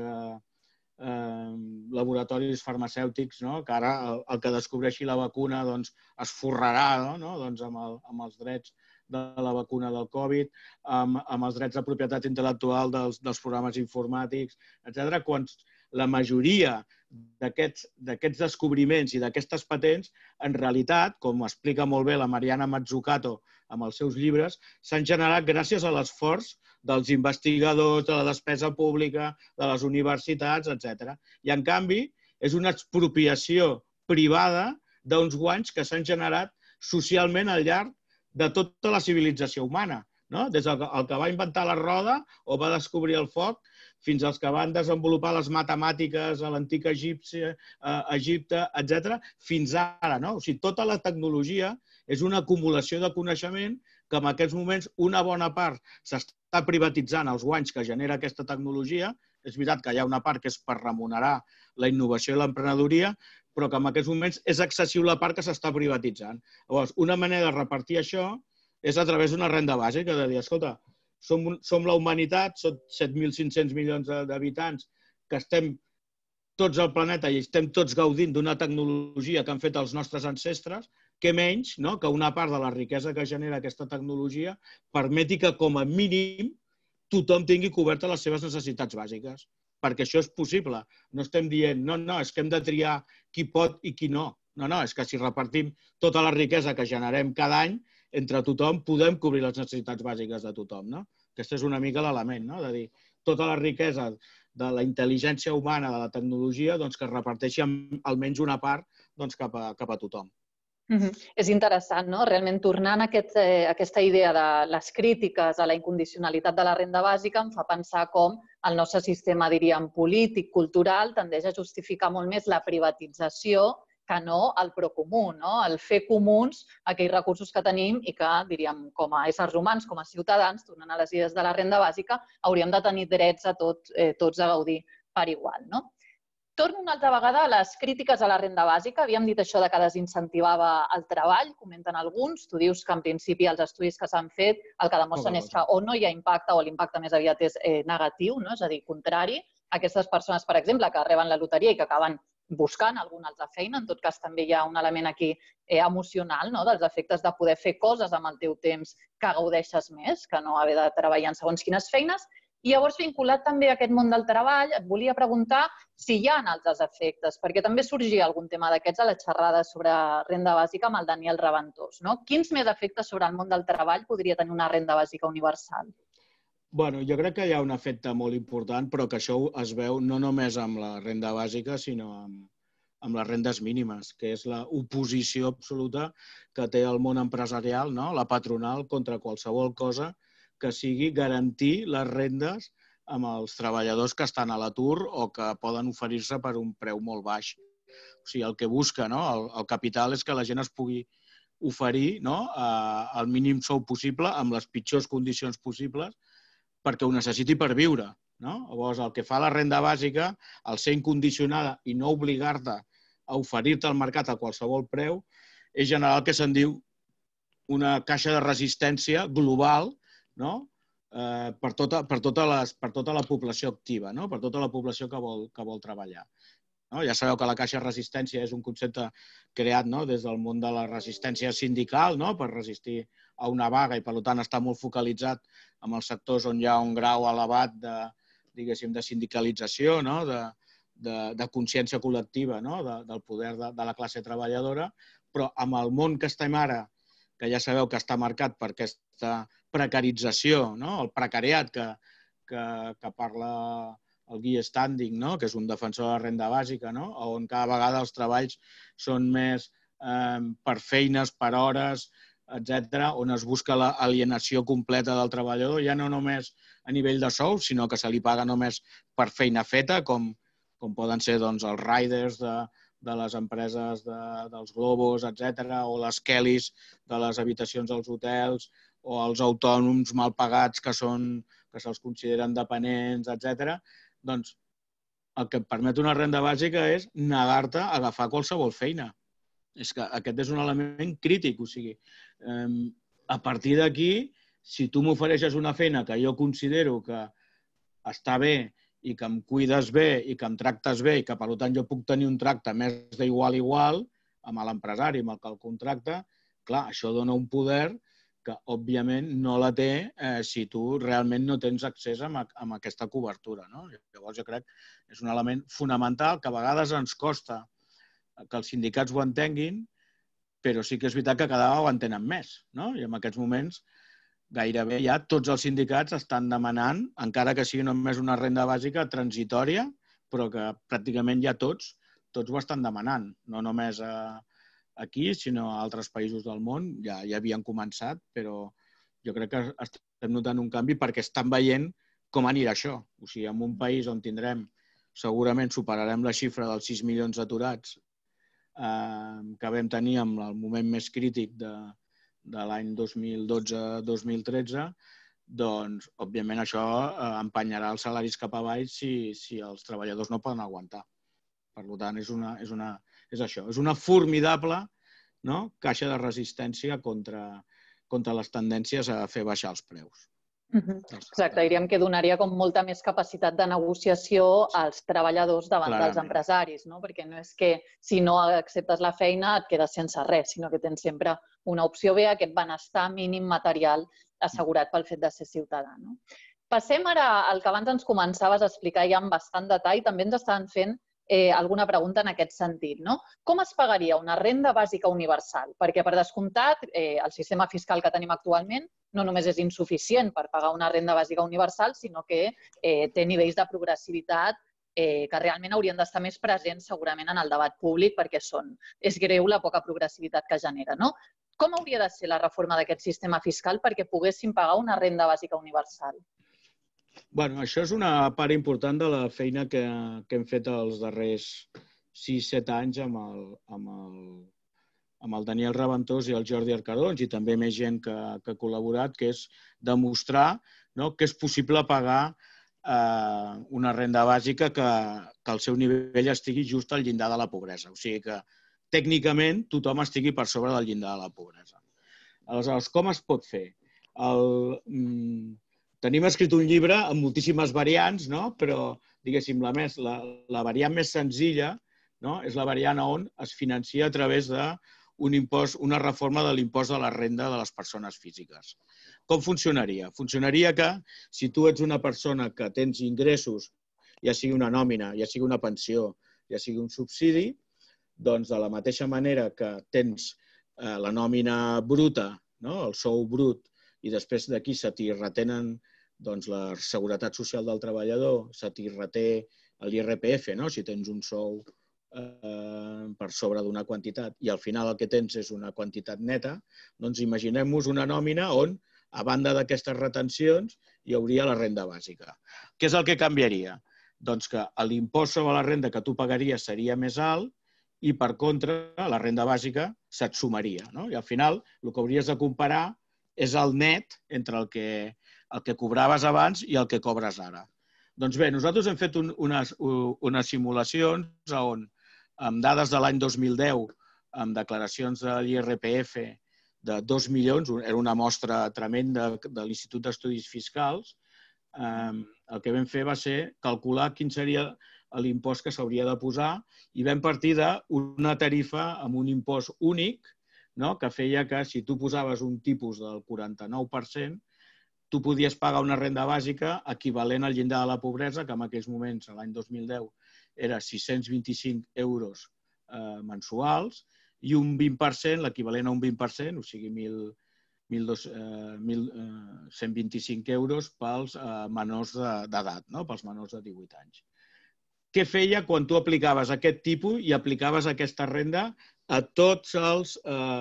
laboratoris farmacèutics, que ara el que descobreixi la vacuna es forrarà amb els drets de la vacuna del Covid, amb els drets de propietat intel·lectual dels programes informàtics, etcètera, quan la majoria d'aquests descobriments i d'aquestes patents, en realitat, com explica molt bé la Mariana Mazzucato amb els seus llibres, s'han generat gràcies a l'esforç dels investigadors, de la despesa pública, de les universitats, etcètera. I, en canvi, és una expropiació privada d'uns guanys que s'han generat socialment al llarg de tota la civilització humana, des del que va inventar la roda o va descobrir el foc fins als que van desenvolupar les matemàtiques a l'antic Egipte, etcètera, fins ara. O sigui, tota la tecnologia és una acumulació de coneixement que en aquests moments una bona part s'està privatitzant els guanys que genera aquesta tecnologia. És veritat que hi ha una part que és per remunerar la innovació i l'emprenedoria, però que en aquests moments és excessiu la part que s'està privatitzant. Llavors, una manera de repartir això és a través d'una renda bàsica, de dir, escolta, som la humanitat, són set mil cinc-cents milions d'habitants, que estem tots al planeta i estem tots gaudint d'una tecnologia que han fet els nostres ancestres, què menys que una part de la riquesa que genera aquesta tecnologia permeti que, com a mínim, tothom tingui cobertes les seves necessitats bàsiques. Perquè això és possible. No estem dient, no, no, és que hem de triar qui pot i qui no. No, no, és que si repartim tota la riquesa que generem cada any, entre tothom podem cobrir les necessitats bàsiques de tothom. Aquest és una mica l'element, de dir, tota la riquesa de la intel·ligència humana, de la tecnologia, que es reparteixi almenys una part cap a tothom. És interessant, no? Realment tornant a aquesta idea de les crítiques a la incondicionalitat de la renda bàsica em fa pensar com el nostre sistema, diríem, polític, cultural, tendeix a justificar molt més la privatització que no el procomú, el fer comuns aquells recursos que tenim i que, diríem, com a éssers humans, com a ciutadans, tornant a les idees de la renda bàsica, hauríem de tenir drets a tots a gaudir per igual. Torno una altra vegada a les crítiques a la renda bàsica. Havíem dit això que desincentivava el treball, comenten alguns. Tu dius que, en principi, els estudis que s'han fet el que demostren és que o no hi ha impacte o l'impacte més aviat és negatiu, és a dir, contrari. Aquestes persones, per exemple, que reben la loteria i que acaben buscant alguna altra feina, en tot cas també hi ha un element aquí emocional dels efectes de poder fer coses amb el teu temps que gaudeixes més, que no haver de treballar en segons quines feines. I llavors, vinculat també a aquest món del treball, et volia preguntar si hi ha altres efectes, perquè també sorgia algun tema d'aquests a la xerrada sobre renda bàsica amb el Daniel Raventós. Quins més efectes sobre el món del treball podria tenir una renda bàsica universal? Bé, jo crec que hi ha un efecte molt important, però que això es veu no només amb la renda bàsica, sinó amb les rendes mínimes, que és l'oposició absoluta que té el món empresarial, la patronal, contra qualsevol cosa que sigui garantir les rendes amb els treballadors que estan a l'atur o que poden oferir-se per un preu molt baix. O sigui, el que busca el capital és que la gent es pugui oferir el mínim sou possible amb les pitjors condicions possibles perquè ho necessiti per viure. Llavors, el que fa la renda bàsica, al ser incondicionada i no obligar-te a oferir-te al mercat a qualsevol preu, és generar el que se'n diu una caixa de resistència global per tota la població activa, per tota la població que vol treballar. Ja sabeu que la caixa de resistència és un concepte creat des del món de la resistència sindical per resistir a una vaga i, per tant, està molt focalitzat en els sectors on hi ha un grau elevat de sindicalització, de consciència col·lectiva del poder de la classe treballadora, però amb el món que estem ara, que ja sabeu que està marcat per aquesta precarització, el precariat que parla el Guy Standing, que és un defensor de la renda bàsica, on cada vegada els treballs són més per feines, per hores, etcètera, on es busca l'alienació completa del treballador, ja no només a nivell de sou, sinó que se li paga només per feina feta, com com poden ser els riders de les empreses dels globos, etcètera, o les Kellys de les habitacions dels hotels, o els autònoms mal pagats que se'ls consideren dependents, etcètera. Doncs el que et permet una renda bàsica és negar-te a agafar qualsevol feina. És que aquest és un element crític. O sigui, a partir d'aquí, si tu m'ofereixes una feina que jo considero que està bé i que em cuides bé i que em tractes bé i que, per tant, jo puc tenir un tracte més d'igual a igual amb l'empresari, amb el que el contracta, clar, això dona un poder que, òbviament, no la té si tu realment no tens accés a aquesta cobertura. Llavors, jo crec que és un element fonamental que a vegades ens costa que els sindicats ho entenguin, però sí que és veritat que cada vegada ho entenen més. I en aquests moments gairebé ja tots els sindicats estan demanant, encara que sigui només una renda bàsica transitòria, però que pràcticament ja tots, tots ho estan demanant. No només aquí, sinó a altres països del món, ja havien començat, però jo crec que estem notant un canvi perquè estan veient com anirà això. O sigui, en un país on tindrem, segurament superarem la xifra dels sis milions d'aturats que vam tenir en el moment més crític de de l'any dos mil dotze dos mil tretze, doncs, òbviament, això empenyarà els salaris cap avall si els treballadors no poden aguantar. Per tant, és això. És una formidable caixa de resistència contra les tendències a fer baixar els preus. Exacte, diríem que donaria com molta més capacitat de negociació als treballadors davant dels empresaris, perquè no és que si no acceptes la feina et quedes sense res, sinó que tens sempre una opció B, aquest benestar mínim material assegurat pel fet de ser ciutadà. Passem ara al que abans ens començaves a explicar ja amb bastant detall, també ens estaven fent alguna pregunta en aquest sentit. Com es pagaria una renda bàsica universal? Perquè, per descomptat, el sistema fiscal que tenim actualment no només és insuficient per pagar una renda bàsica universal, sinó que té nivells de progressivitat que realment haurien d'estar més presents segurament en el debat públic perquè és greu la poca progressivitat que genera. Com hauria de ser la reforma d'aquest sistema fiscal perquè poguéssim pagar una renda bàsica universal? Bé, això és una part important de la feina que hem fet els darrers sis set anys amb el Daniel Raventós i el Jordi Arcarons i també més gent que ha col·laborat, que és demostrar que és possible pagar una renda bàsica que el seu nivell estigui just al llindar de la pobresa. O sigui que tècnicament tothom estigui per sobre del llindar de la pobresa. Aleshores, com es pot fer? Tenim escrit un llibre amb moltíssimes variants, però, diguéssim, la variant més senzilla és la variant on es financia a través d'una reforma de l'impost de la renda de les persones físiques. Com funcionaria? Funcionaria que si tu ets una persona que tens ingressos, ja sigui una nòmina, ja sigui una pensió, ja sigui un subsidi, doncs de la mateixa manera que tens la nòmina bruta, el sou brut, i després d'aquí se t'hi retenen la seguretat social del treballador, se t'hi reté l'I R P F, si tens un sou per sobre d'una quantitat i al final el que tens és una quantitat neta, doncs imaginem-nos una nòmina on, a banda d'aquestes retencions, hi hauria la renda bàsica. Què és el que canviaria? Doncs que l'impost sobre la renda que tu pagaries seria més alt i, per contra, la renda bàsica se't sumaria. I al final el que hauries de comparar és el net entre el que el que cobraves abans i el que cobres ara. Doncs bé, nosaltres hem fet unes simulacions on, amb dades de l'any dos mil deu, amb declaracions de l'I R P F de dos milions, era una mostra tremenda de l'Institut d'Estudis Fiscals, el que vam fer va ser calcular quin seria l'impost que s'hauria de posar i vam partir d'una tarifa amb un impost únic que feia que si tu posaves un tipus del quaranta-nou per cent, tu podies pagar una renda bàsica equivalent al llindar de la pobresa, que en aquells moments, l'any dos mil deu, era sis-cents vint-i-cinc euros mensuals, i un vint per cent, l'equivalent a un vint per cent, o sigui, mil cent vint-i-cinc euros pels menors d'edat, pels menors de divuit anys. Què feia quan tu aplicaves aquest tipus i aplicaves aquesta renda a tots els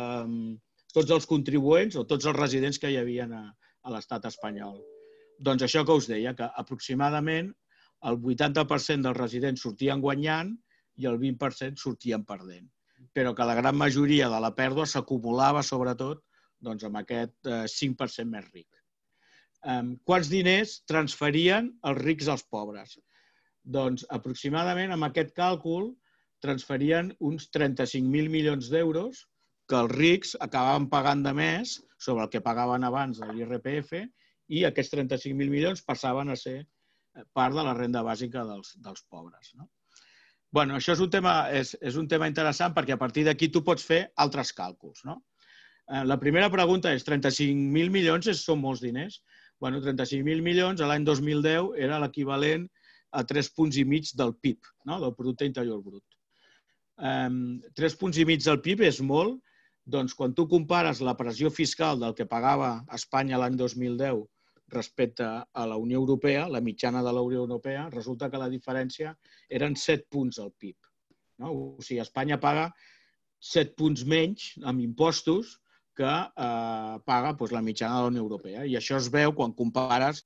contribuents o tots els residents que hi havia a l'estat espanyol? Doncs això que us deia, que aproximadament el vuitanta per cent dels residents sortien guanyant i el vint per cent sortien perdent. Però que la gran majoria de la pèrdua s'acumulava, sobretot, doncs, amb aquest cinc per cent més ric. Quants diners transferien els rics als pobres? Doncs, aproximadament, amb aquest càlcul, transferien uns trenta-cinc mil milions d'euros que els rics acabaven pagant de més sobre el que pagaven abans de l'I R P F i aquests trenta-cinc mil milions passaven a ser part de la renda bàsica dels, dels pobres. No? Bueno, això és un, tema, és, és un tema interessant perquè a partir d'aquí tu pots fer altres càlculs. No? La primera pregunta és, trenta-cinc mil milions són molts diners? Bueno, trenta-cinc mil milions a l'any dos mil deu era l'equivalent a tres punts i mig del P I B, no? Del Producte Interior Brut. Um, tres punts i mig del P I B és molt, doncs quan tu compares la pressió fiscal del que pagava Espanya l'any dos mil deu respecte a la Unió Europea, la mitjana de la Unió Europea, resulta que la diferència eren set punts al P I B. No? O sigui, Espanya paga set punts menys amb impostos que eh, paga doncs, la mitjana de la Unió Europea. I això es veu quan compares.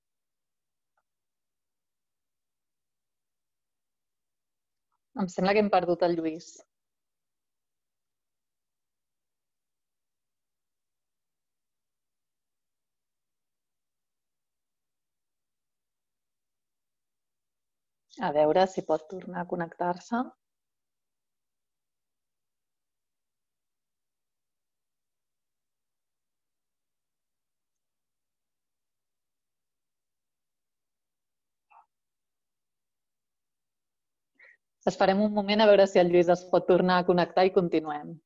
Em sembla que hem perdut el Lluís. A veure si pot tornar a connectar-se. Esperem un moment a veure si el Lluís es pot tornar a connectar i continuem.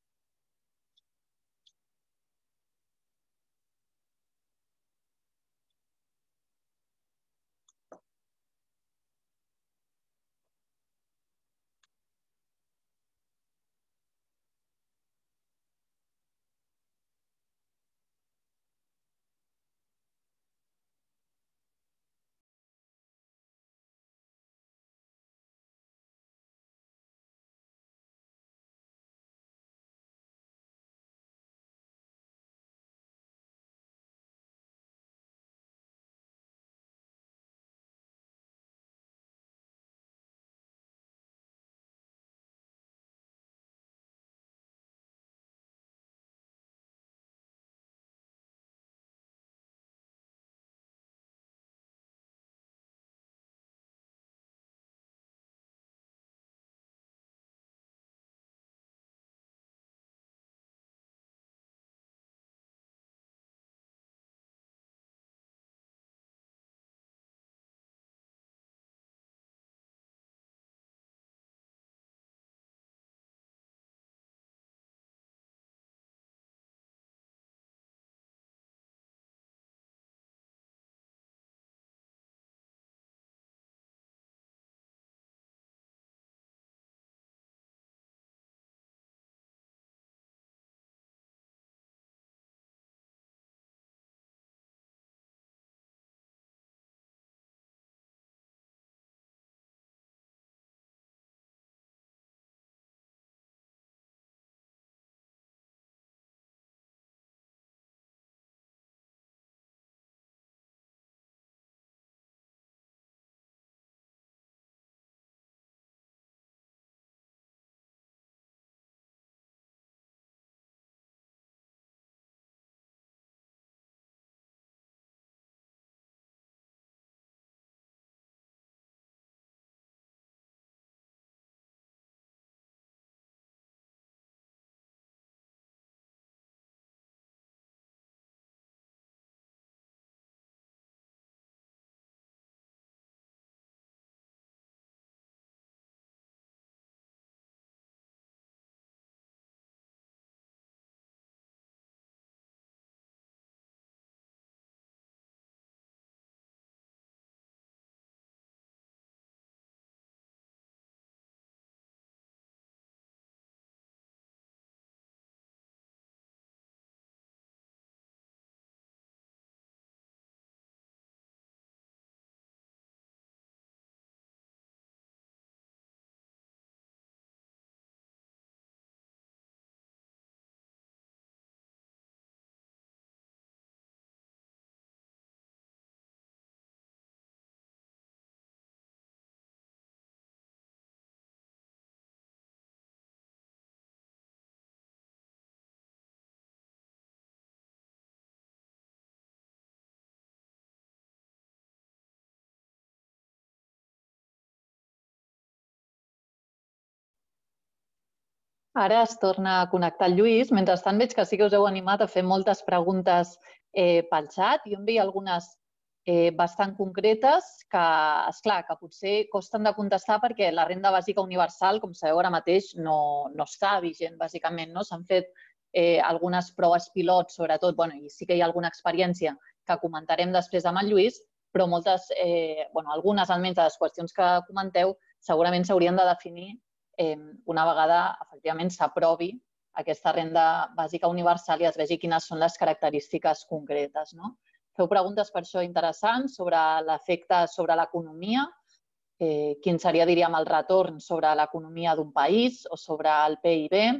Ara es torna a connectar el Lluís. Mentrestant veig que sí que us heu animat a fer moltes preguntes pel xat. Jo en veia algunes bastant concretes que, esclar, que potser costen de contestar perquè la renda bàsica universal, com sabeu ara mateix, no està vigent, bàsicament. S'han fet algunes proves pilots, sobretot, i sí que hi ha alguna experiència que comentarem després amb el Lluís, però moltes, algunes almenys de les qüestions que comenteu segurament s'haurien de definir una vegada, efectivament, s'aprovi aquesta renda bàsica universal i es vegi quines són les característiques concretes. Feu preguntes per això interessants sobre l'efecte sobre l'economia, quin seria, diríem, el retorn sobre l'economia d'un país o sobre el P I B.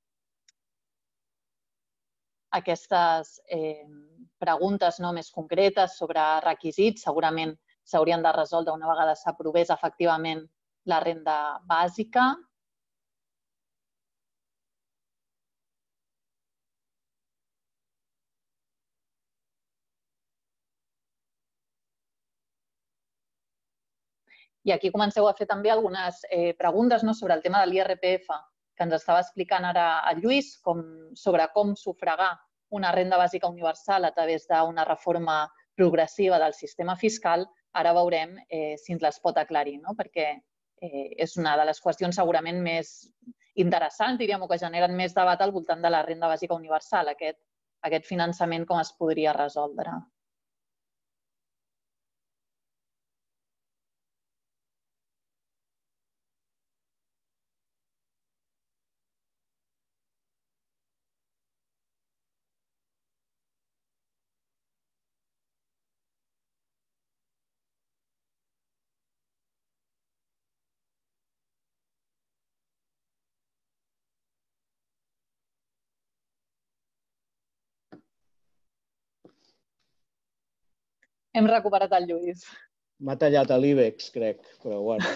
Aquestes preguntes més concretes sobre requisits segurament s'haurien de resoldre una vegada s'aprovés efectivament la renda bàsica. I aquí comenceu a fer també algunes preguntes sobre el tema de l'I R P F, que ens estava explicant ara el Lluís, sobre com sufragar una renda bàsica universal a través d'una reforma progressiva del sistema fiscal. Ara veurem si ens les pot aclarir, perquè és una de les qüestions segurament més interessants, diríem, o que generen més debat al voltant de la renda bàsica universal, aquest finançament, com es podria resoldre. Hem recuperat el Lluís. M'ha tallat a l'I B E X, crec, però bueno.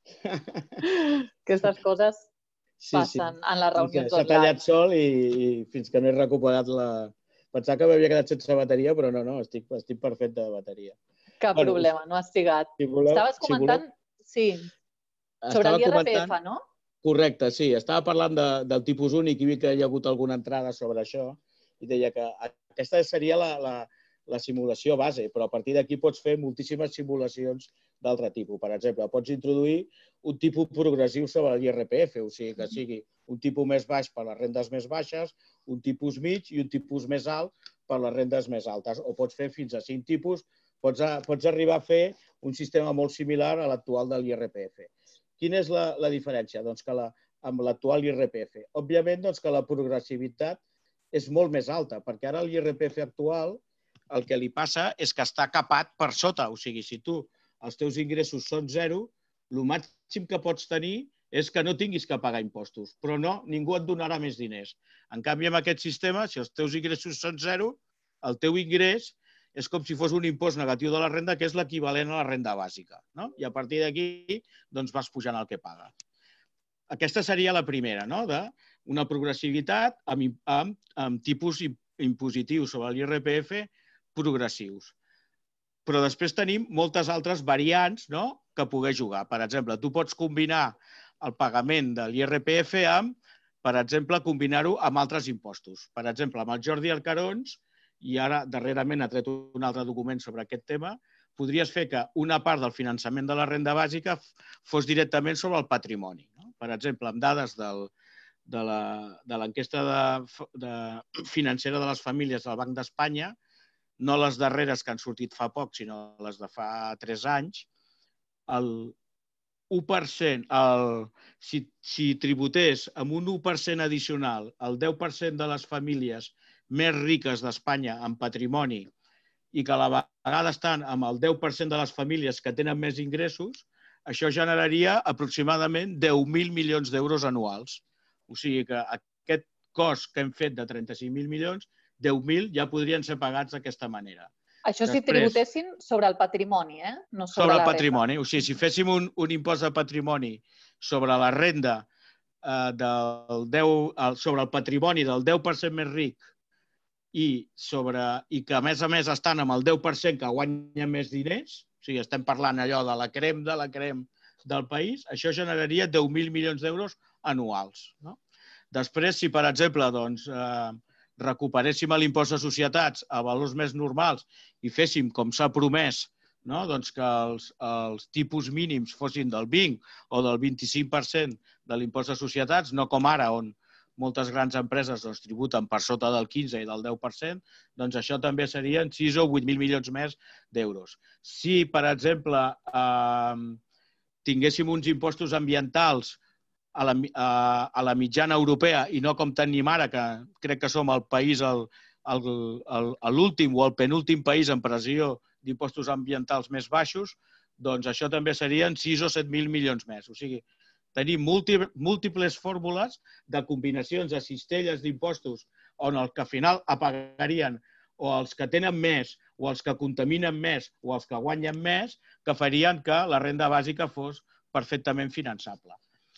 Aquestes coses passen en les reunions online. S'ha tallat sol i fins que no he recuperat la... Pensava que m'havia quedat sense bateria, però no, no, estic perfecte de bateria. Cap problema, no has trigat. Estaves comentant, sí, sobre l'I R P F, no? Correcte, sí. Estava parlant del tipus únic i vi que hi ha hagut alguna entrada sobre això i deia que aquesta seria la la simulació base, però a partir d'aquí pots fer moltíssimes simulacions d'altre tipus. Per exemple, pots introduir un tipus progressiu sobre l'I R P F, o sigui que sigui un tipus més baix per les rendes més baixes, un tipus mig i un tipus més alt per les rendes més altes. O pots fer fins a cinc tipus, pots arribar a fer un sistema molt similar a l'actual de l'I R P F. Quina és la diferència? Doncs que amb l'actual I R P F, òbviament que la progressivitat és molt més alta, perquè ara l'I R P F actual el que li passa és que està capat per sota. O sigui, si tu els teus ingressos són zero, el màxim que pots tenir és que no tinguis que pagar impostos. Però no, ningú et donarà més diners. En canvi, amb aquest sistema, si els teus ingressos són zero, el teu ingrés és com si fos un impost negatiu de la renda, que és l'equivalent a la renda bàsica. I a partir d'aquí vas pujant el que pagues. Aquesta seria la primera, una progressivitat amb tipus impositius sobre l'I R P F progressius. Però després tenim moltes altres variants que poder jugar. Per exemple, tu pots combinar el pagament de l'I R P F amb, per exemple, combinar-ho amb altres impostos. Per exemple, amb el Jordi Arcarons, i ara darrerament ha tret un altre document sobre aquest tema, podries fer que una part del finançament de la renda bàsica fos directament sobre el patrimoni. Per exemple, amb dades de l'enquesta financera de les famílies del Banc d'Espanya, no les darreres que han sortit fa poc, sinó les de fa tres anys, el u per cent, si tributés amb un u per cent addicional el deu per cent de les famílies més riques d'Espanya en patrimoni i que a la vegada estan amb el deu per cent de les famílies que tenen més ingressos, això generaria aproximadament deu mil milions d'euros anuals. O sigui que aquest cost que hem fet de trenta-cinc mil milions, deu mil ja podrien ser pagats d'aquesta manera. Això si tributessin sobre el patrimoni, eh? No sobre Sobre la el renda. patrimoni. O sigui, si féssim un impost de patrimoni sobre la renda, sobre el patrimoni del deu per cent més ric i que, a més a més, estan amb el deu per cent que guanyen més diners, o sigui, estem parlant allò de la crem de la crem del país, això generaria deu mil milions d'euros anuals. Després, si, per exemple, doncs, eh, recuperéssim l'impost de societats a valors més normals i féssim, com s'ha promès, no? Doncs que els, els tipus mínims fossin del vint o del vint-i-cinc per cent de l'impost de societats, no com ara, on moltes grans empreses doncs, tributen per sota del quinze i del deu per cent, doncs això també serien sis o vuit mil milions més d'euros. Si, per exemple, eh, tinguéssim uns impostos ambientals a la, a, a la mitjana europea i no com tenim ara, que crec que som el país, l'últim o el penúltim país en pressió d'impostos ambientals més baixos, doncs això també serien sis o set mil milions més. O sigui, tenim múltiples fórmules de combinacions de cistelles d'impostos on el que al final apagarien o els que tenen més o els que contaminen més o els que guanyen més, que farien que la renda bàsica fos perfectament finançable.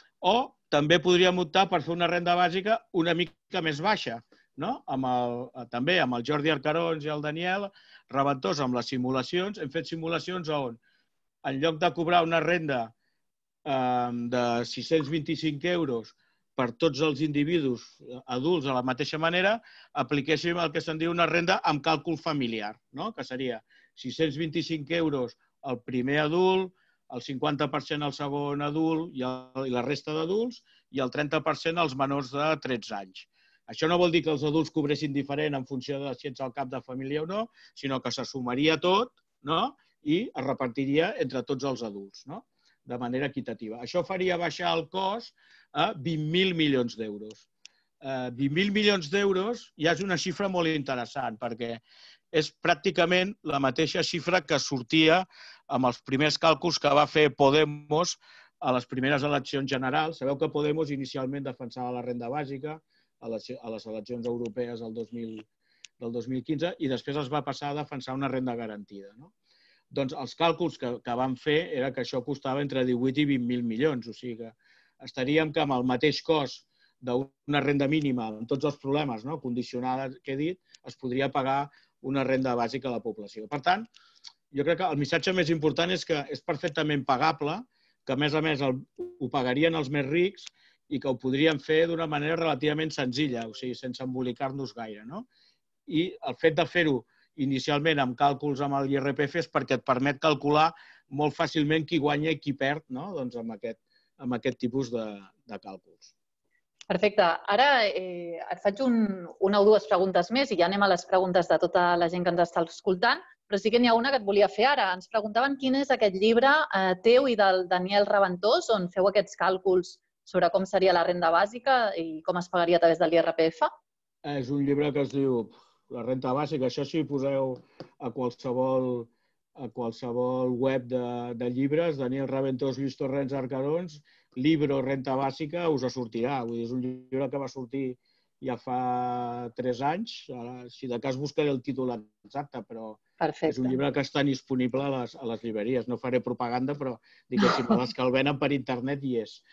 O també podríem optar per fer una renda bàsica una mica més baixa, no? Amb el, també amb el Jordi Arcarons i el Daniel Raventós, amb les simulacions. Hem fet simulacions on, en lloc de cobrar una renda eh, de sis-cents vint-i-cinc euros per tots els individus adults de la mateixa manera, apliquéssim el que se'n diu una renda amb càlcul familiar, no? Que seria sis-cents vint-i-cinc euros el primer adult, el cinquanta per cent al segon adult i, el, i la resta d'adults i el trenta per cent als menors de tretze anys. Això no vol dir que els adults cobressin diferent en funció de si ets al cap de família o no, sinó que se sumaria tot, no? I es repartiria entre tots els adults, no? De manera equitativa. Això faria baixar el cost a vint mil milions d'euros. Eh, vint mil milions d'euros ja és una xifra molt interessant perquè és pràcticament la mateixa xifra que sortia amb els primers càlculs que va fer Podemos a les primeres eleccions generals. Sabeu que Podemos inicialment defensava la renda bàsica a les, a les eleccions europees del dos mil, del dos mil quinze i després es va passar a defensar una renda garantida, no? Doncs els càlculs que, que van fer era que això costava entre divuit i vint mil milions. O sigui que estaríem que amb el mateix cost d'una renda mínima, amb tots els problemes, no? Condicionada que he dit, es podria pagar una renda bàsica a la població. Per tant, jo crec que el missatge més important és que és perfectament pagable, que a més a més el, ho pagarien els més rics i que ho podrien fer d'una manera relativament senzilla, o sigui, sense embolicar-nos gaire, no? I el fet de fer-ho inicialment amb càlculs amb l'I R P F és perquè et permet calcular molt fàcilment qui guanya i qui perd, no? Doncs amb aquest, amb aquest tipus de, de càlculs. Perfecte. Ara eh, et faig un, una o dues preguntes més i ja anem a les preguntes de tota la gent que ens està escoltant, però sí que n'hi ha una que et volia fer ara. Ens preguntaven quin és aquest llibre eh, teu i del Daniel Raventós on feu aquests càlculs sobre com seria la renda bàsica i com es pagaria a través de l'I R P F? És un llibre que es diu La renta bàsica. Això si poseu a qualsevol, a qualsevol web de, de llibres, Daniel Raventós, Lluís Torrents, Arcarons, Libro Renta Bàsica, us sortirà. Vull dir, és un llibre que va sortir ja fa tres anys. Ara, si de cas buscaré el títol exacte, però Perfecte. És un llibre que està disponible a les, a les llibreries. No faré propaganda, però diguéssim, a les que el venen per internet hi és.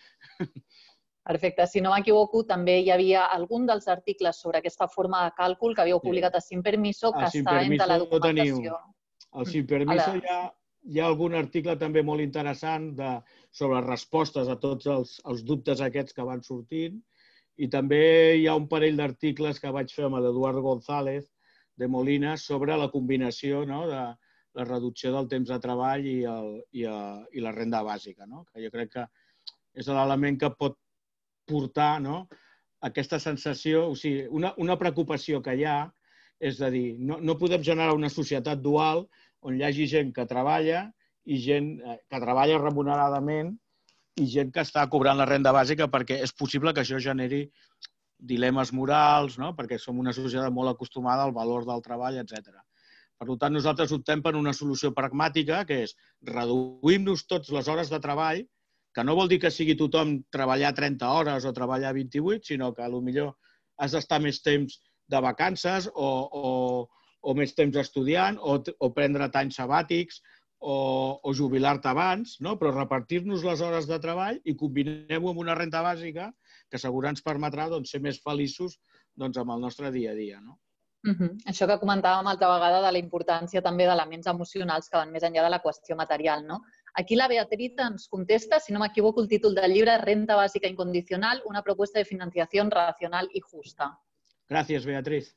Perfecte. Si no m'equivoco, també hi havia algun dels articles sobre aquesta forma de càlcul que havíeu publicat a Sin Permiso, que està entre la documentació. Al Sin Permiso hi ha, hi ha algun article també molt interessant de, sobre respostes a tots els, els dubtes aquests que van sortint i també hi ha un parell d'articles que vaig fer amb l'Eduardo González de Molina sobre la combinació, no, de la reducció del temps de treball i, el, i, a, i la renda bàsica, no? Que jo crec que és l'element que pot portar, no, aquesta sensació, o sigui, una, una preocupació que hi ha és de dir, no, no podem generar una societat dual on hi hagi gent que treballa i gent que treballa remuneradament i gent que està cobrant la renda bàsica perquè és possible que això generi dilemes morals, no? Perquè som una societat molt acostumada al valor del treball, etcètera. Per tant, nosaltres optem per una solució pragmàtica, que és reduïm-nos tots les hores de treball, que no vol dir que sigui tothom treballar trenta hores o treballar vint-i-vuit, sinó que potser has d'estar més temps de vacances o, o, o més temps estudiant o, o prendre anys sabàtics o, o jubilar-te abans, no? Però repartir-nos les hores de treball i combinem-ho amb una renda bàsica que segur ens permetrà doncs, ser més feliços doncs, amb el nostre dia a dia, no? Uh -huh. Això que comentàvem altra vegada de la importància també d'elements emocionals que van més enllà de la qüestió material, no? Aquí la Beatriz ens contesta, si no m'equivoco, el títol del llibre Renta Bàsica Incondicional, una propuesta de financiación racional y justa. Gràcies, Beatriz.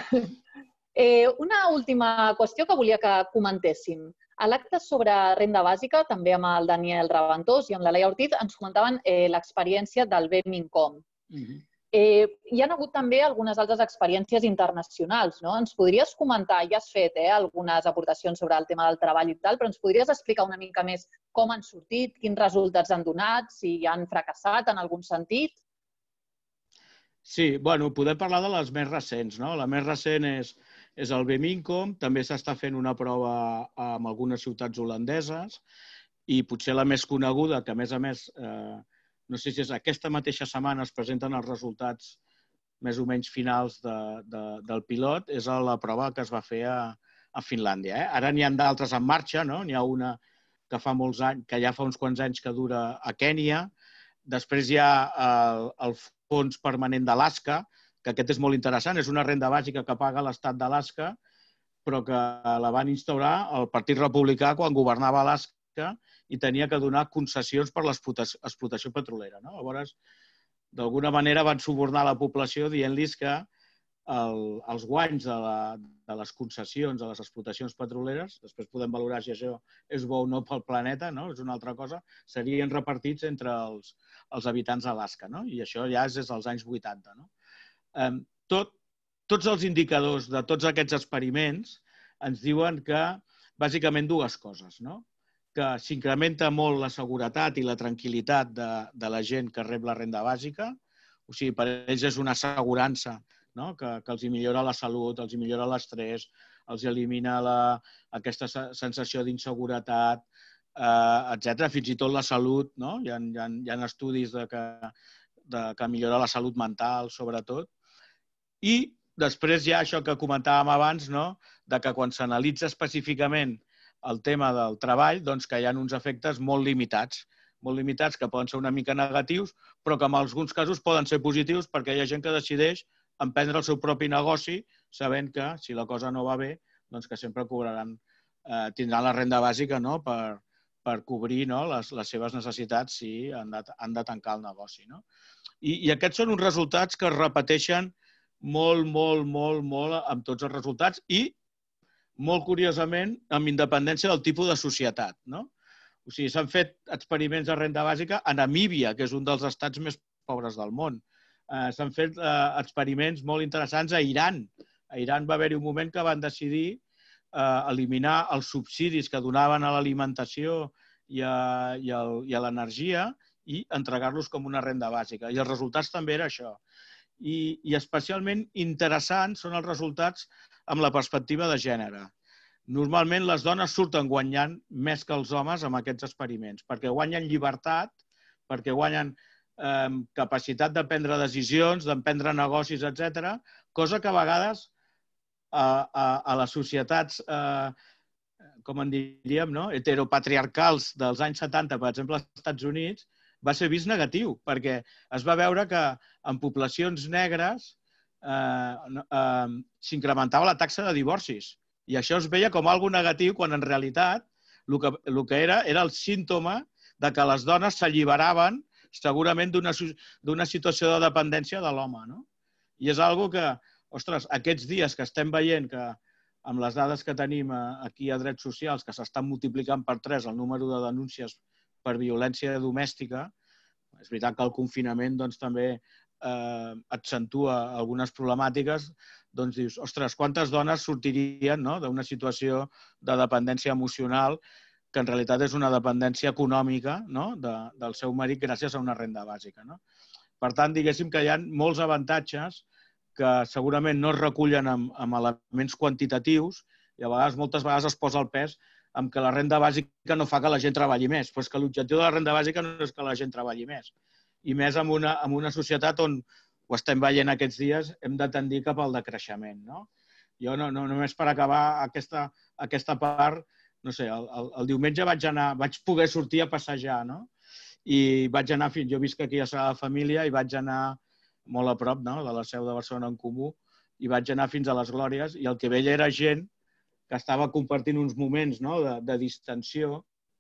Eh, una última qüestió que volia que comentéssim. A l'acte sobre renda bàsica, també amb el Daniel Raventós i amb la Laia Ortiz, ens comentaven eh, l'experiència del B Mincom. Mhm. Eh, hi ha hagut també algunes altres experiències internacionals, no? Ens podries comentar, ja has fet eh, algunes aportacions sobre el tema del treball i tal, però ens podries explicar una mica més com han sortit, quins resultats han donat, si han fracassat en algun sentit? Sí, bueno, podem parlar de les més recents, no? La més recent és, és el B Mincom, també s'està fent una prova amb algunes ciutats holandeses i potser la més coneguda, que a més a més, eh, no sé si és aquesta mateixa setmana es presenten els resultats més o menys finals de, de, del pilot, és la prova que es va fer a, a Finlàndia. Eh? Ara n'hi ha d'altres en marxa, no? N'hi ha una que fa molts anys, que ja fa uns quants anys que dura a Kènia. Després hi ha el, el Fons Permanent d'Alaska, que aquest és molt interessant, és una renda bàsica que paga l'estat d'Alaska, però que la van instaurar el Partit Republicà quan governava Alaska i tenia que donar concessions per l'explotació petrolera. No? Llavors, d'alguna manera van subornar la població dient-los que el, els guanys de, la, de les concessions de les explotacions petroleres, després podem valorar si això és bo o no pel planeta, no? És una altra cosa, serien repartits entre els, els habitants d'Alaska, no? I això ja és des dels anys vuitanta. No? Eh, tot, tots els indicadors de tots aquests experiments ens diuen que bàsicament dues coses, no? Que s'incrementa molt la seguretat i la tranquil·litat de, de la gent que rep la renda bàsica, o sigui, per ells és una assegurança, no? que, que els millora la salut, els millora l'estrès, els elimina la, aquesta sensació d'inseguretat, eh, etcètera. Fins i tot la salut, no? Hi ha, hi ha, hi ha estudis de que, de que millora la salut mental, sobretot. I després hi ha això que comentàvem abans, no? De que quan s'analitza específicament el tema del treball, doncs que hi ha uns efectes molt limitats, molt limitats que poden ser una mica negatius, però que en alguns casos poden ser positius perquè hi ha gent que decideix emprendre el seu propi negoci sabent que si la cosa no va bé, doncs que sempre cobraran, eh, tindran la renda bàsica, no? per, per cobrir, no? les, les seves necessitats si han de, han de tancar el negoci. No? I, I aquests són uns resultats que es repeteixen molt, molt, molt, molt amb tots els resultats i molt curiosament, amb independència del tipus de societat. No? O sigui, s'han fet experiments de renda bàsica a Namíbia, que és un dels estats més pobres del món. Eh, s'han fet eh, experiments molt interessants a Iran. A Iran va haver-hi un moment que van decidir eh, eliminar els subsidis que donaven a l'alimentació i a, i a, i a l'energia i entregar-los com una renda bàsica. I els resultats també era això. I, i especialment interessants són els resultats amb la perspectiva de gènere. Normalment les dones surten guanyant més que els homes amb aquests experiments, perquè guanyen llibertat, perquè guanyen eh, capacitat de prendre decisions, d'emprendre negocis, etcètera, cosa que a vegades a, a, a les societats, eh, com en diríem, no? heteropatriarcals dels anys setanta, per exemple, als Estats Units, va ser vist negatiu, perquè es va veure que en poblacions negres eh, eh, s'incrementava la taxa de divorcis. I això es veia com algo negatiu quan en realitat el que, el que era era el símptoma de que les dones s'alliberaven segurament d'una situació de dependència de l'home. No? I és algo que, ostres, aquests dies que estem veient que amb les dades que tenim aquí a Drets Socials, que s'estan multiplicant per tres el número de denúncies per violència domèstica, és veritat que el confinament doncs, també eh, accentua algunes problemàtiques, doncs dius, ostres, quantes dones sortirien no? d'una situació de dependència emocional que en realitat és una dependència econòmica no? de, del seu marit gràcies a una renda bàsica. No? Per tant, diguéssim que hi ha molts avantatges que segurament no es recullen amb, amb elements quantitatius i a vegades, moltes vegades es posa el pes amb que la renda bàsica no fa que la gent treballi més, però és que l'objectiu de la renda bàsica no és que la gent treballi més. I més en una, en una societat on, ho estem veient aquests dies, hem de tendir cap al decreixement. No? Jo, no, no, només per acabar aquesta, aquesta part, no sé, el, el, el diumenge vaig anar, vaig poder sortir a passejar, no? I vaig anar fins, jo visc aquí a Sagrada Família i vaig anar molt a prop no? de la seu de Barcelona en Comú i vaig anar fins a les Glòries i el que veia era gent que estava compartint uns moments no? de, de distensió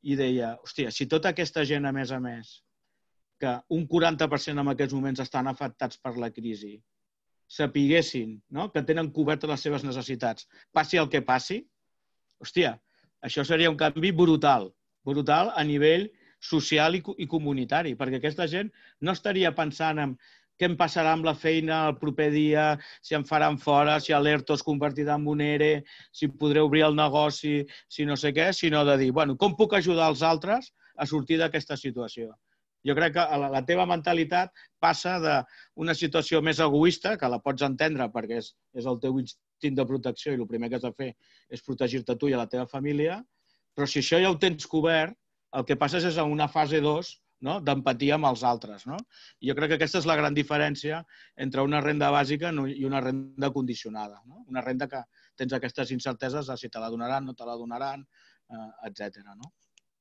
i deia, hòstia, si tota aquesta gent, a més a més, que un quaranta per cent en aquests moments estan afectats per la crisi, sapiguessin, no?, que tenen cobertes les seves necessitats, passi el que passi, hòstia, això seria un canvi brutal, brutal a nivell social i, i comunitari, perquè aquesta gent no estaria pensant en què em passarà amb la feina el proper dia, si em faran fora, si l'ERTO es convertirà en un ERE, si podré obrir el negoci, si no sé què, sinó de dir, bueno, com puc ajudar els altres a sortir d'aquesta situació? Jo crec que la, la teva mentalitat passa d'una situació més egoista, que la pots entendre perquè és, és el teu instint de protecció i el primer que has de fer és protegir-te tu i a la teva família, però si això ja ho tens cobert, el que passa és a una fase dos, no?, d'empatia amb els altres. No? I jo crec que aquesta és la gran diferència entre una renda bàsica i una renda condicionada. No? Una renda que tens aquestes incerteses de si te la donaran, no te la donaran, eh, etcètera. No?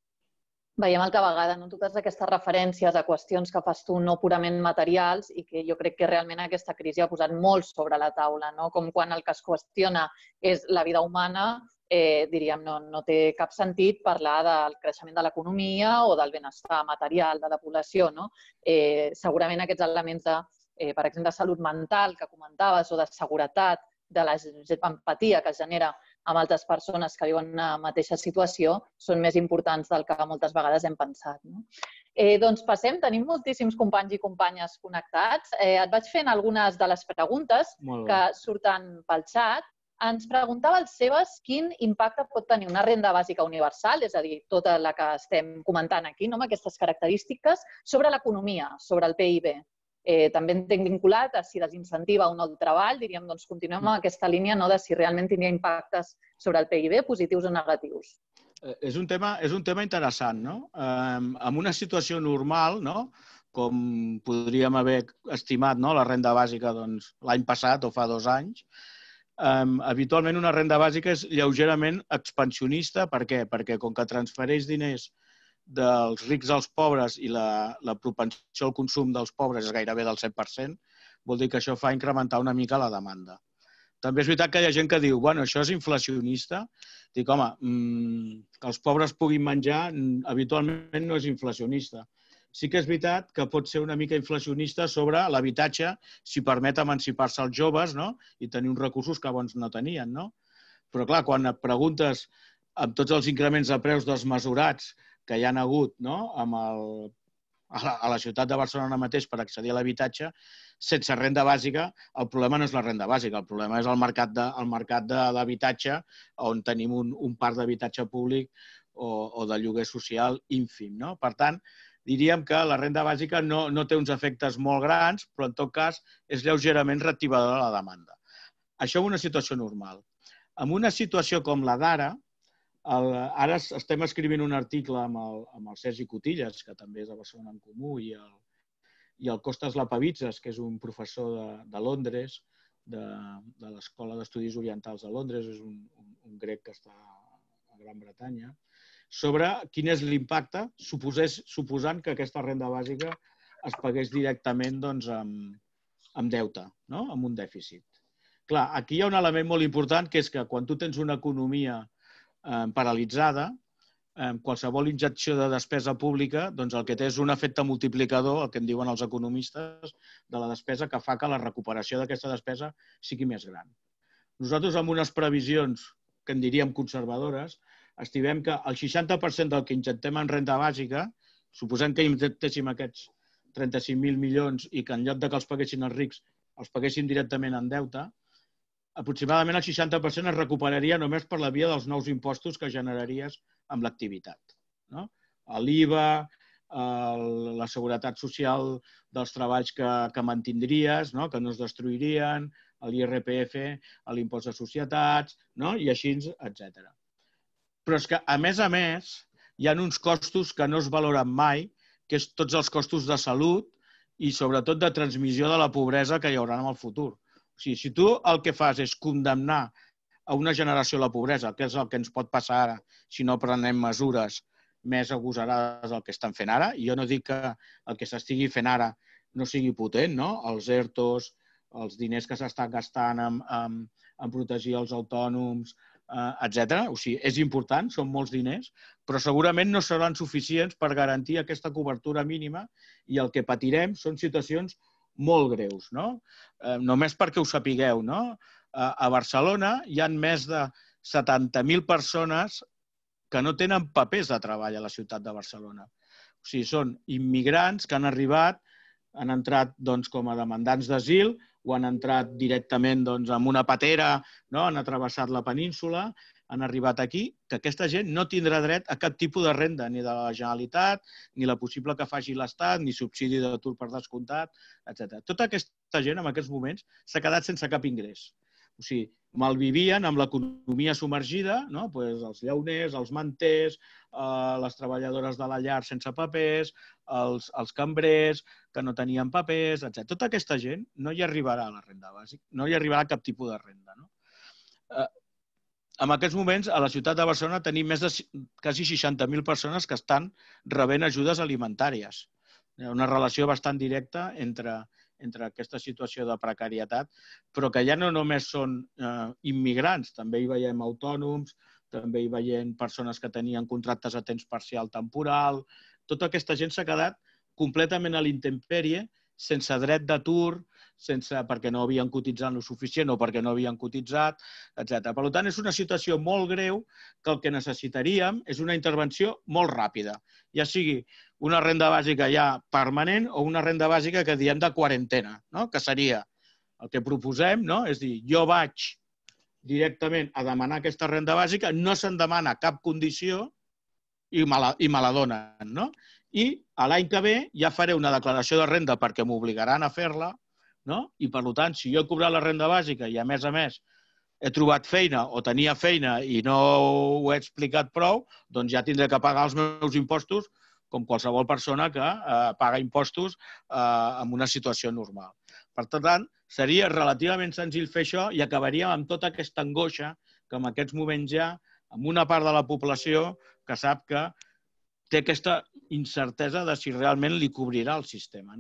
Veiem altra vegada, no? Totes aquestes referències a qüestions que fas tu no purament materials i que jo crec que realment aquesta crisi ha posat molt sobre la taula, no? Com quan el que es qüestiona és la vida humana, eh, diríem, no, no té cap sentit parlar del creixement de l'economia o del benestar material de la població, no? Eh, segurament aquests elements de, eh, per exemple, de salut mental que comentaves o de seguretat, de l'empatia que es genera amb altres persones que viuen una mateixa situació són més importants del que moltes vegades hem pensat. No? Eh, doncs passem, tenim moltíssims companys i companyes connectats. Eh, et vaig fent algunes de les preguntes que surten pel xat. Ens preguntava el Sebas quin impacte pot tenir una renda bàsica universal, és a dir, tota la que estem comentant aquí, no? Amb aquestes característiques, sobre l'economia, sobre el P I B. Eh, també entenc vinculat a si desincentiva o no el treball, diríem, doncs continuem amb aquesta línia no, de si realment tindria impactes sobre el P I B, positius o negatius. Eh, és un tema, és un tema interessant, no? Eh, en una situació normal, no?, com podríem haver estimat, no?, la renda bàsica doncs, l'any passat o fa dos anys, eh, habitualment una renda bàsica és lleugerament expansionista. Per què? Perquè com que transfereix diners dels rics als pobres i la, la propensió al consum dels pobres és gairebé del set per cent, vol dir que això fa incrementar una mica la demanda. També és veritat que hi ha gent que diu, bueno, això és inflacionista. Dic, home, mmm, que els pobres puguin menjar habitualment no és inflacionista. Sí que és veritat que pot ser una mica inflacionista sobre l'habitatge si permet emancipar-se als joves, no?, i tenir uns recursos que abans no tenien. No? Però clar, quan et preguntes amb tots els increments de preus desmesurats que hi ha hagut, no?, amb el, a, la, a la ciutat de Barcelona mateix per accedir a l'habitatge, sense renda bàsica, el problema no és la renda bàsica, el problema és el mercat de, el mercat de l'habitatge, on tenim un, un parc d'habitatge públic o, o de lloguer social ínfim. No? Per tant, diríem que la renda bàsica no, no té uns efectes molt grans, però en tot cas és lleugerament reactivadora de la demanda. Això en una situació normal. En una situació com la d'ara, El, ara estem escrivint un article amb el, amb el Sergi Cotillas, que també és de Barcelona en Comú, i el, i el Costas Lapavitzas, que és un professor de, de Londres, de, de l'Escola d'Estudis Orientals de Londres, és un, un, un grec que està a Gran Bretanya, sobre quin és l'impacte, suposant que aquesta renda bàsica es pagués directament doncs, amb, amb deute, no? Amb un dèficit. Clar, aquí hi ha un element molt important, que és que quan tu tens una economia paralitzada, qualsevol injecció de despesa pública doncs el que té és un efecte multiplicador, el que en diuen els economistes, de la despesa que fa que la recuperació d'aquesta despesa sigui més gran. Nosaltres, amb unes previsions que en diríem conservadores, estimem que el seixanta per cent del que injectem en renda bàsica, suposant que injectéssim aquests trenta-cinc mil milions i que en lloc de que els paguessin els rics, els paguéssim directament en deute, aproximadament el seixanta per cent es recuperaria només per la via dels nous impostos que generaries amb l'activitat. No? L'I V A, el, la seguretat social dels treballs que, que mantindries, no? Que no es destruirien, l'I R P F, l'impost de societats, no? I així, etcètera. Però és que, a més a més, hi ha uns costos que no es valoren mai, que és tots els costos de salut i sobretot de transmissió de la pobresa que hi haurà en el futur. O sigui, si tu el que fas és condemnar a una generació a la pobresa, que és el que ens pot passar ara si no prenem mesures més agosarades del que estan fent ara, i jo no dic que el que s'estigui fent ara no sigui potent, no? Els ERTOs, els diners que s'estan gastant en, en, en protegir els autònoms, etcètera. O sigui, és important, són molts diners, però segurament no seran suficients per garantir aquesta cobertura mínima i el que patirem són situacions molt greus, no? Només perquè ho sapigueu, no? A Barcelona hi ha més de setanta mil persones que no tenen papers de treball a la ciutat de Barcelona. O sigui, són immigrants que han arribat, han entrat com a demandants d'asil o han entrat directament amb una patera, han travessat la península, han arribat aquí, que aquesta gent no tindrà dret a cap tipus de renda, ni de la Generalitat, ni la possible que faci l'Estat, ni subsidi d'atur per descomptat, etcètera. Tota aquesta gent en aquests moments s'ha quedat sense cap ingrés. O sigui, malvivien amb l'economia submergida, els llauners, els manters, les treballadores de la llar sense papers, els cambrers que no tenien papers, etcètera. Tota aquesta gent no hi arribarà a la renda bàsica, no hi arribarà a cap tipus de renda. En aquests moments, a la ciutat de Barcelona tenim més de quasi seixanta mil persones que estan rebent ajudes alimentàries. Hi ha una relació bastant directa entre entre aquesta situació de precarietat, però que ja no només són immigrants, també hi veiem autònoms, també hi veiem persones que tenien contractes a temps parcial temporal. Tota aquesta gent s'ha quedat completament a l'intempèrie, sense dret d'atur, perquè no havien cotitzat el suficient o perquè no havien cotitzat, etcètera. Per tant, és una situació molt greu que el que necessitaríem és una intervenció molt ràpida, ja sigui una renda bàsica ja permanent o una renda bàsica que diem de quarantena, que seria el que proposem, és dir, jo vaig directament a demanar aquesta renda bàsica, no se'n demana cap condició i me la donen. I l'any que ve ja faré una declaració de renda perquè m'obligaran a fer-la i, per tant, si jo he cobrat la renda bàsica i, a més a més, he trobat feina o tenia feina i no ho he explicat prou, doncs ja tindré que pagar els meus impostos com qualsevol persona que paga impostos en una situació normal. Per tant, seria relativament senzill fer això i acabaríem amb tota aquesta angoixa que en aquests moments hi ha amb una part de la població que sap que té aquesta incertesa de si realment li cobrirà el sistema.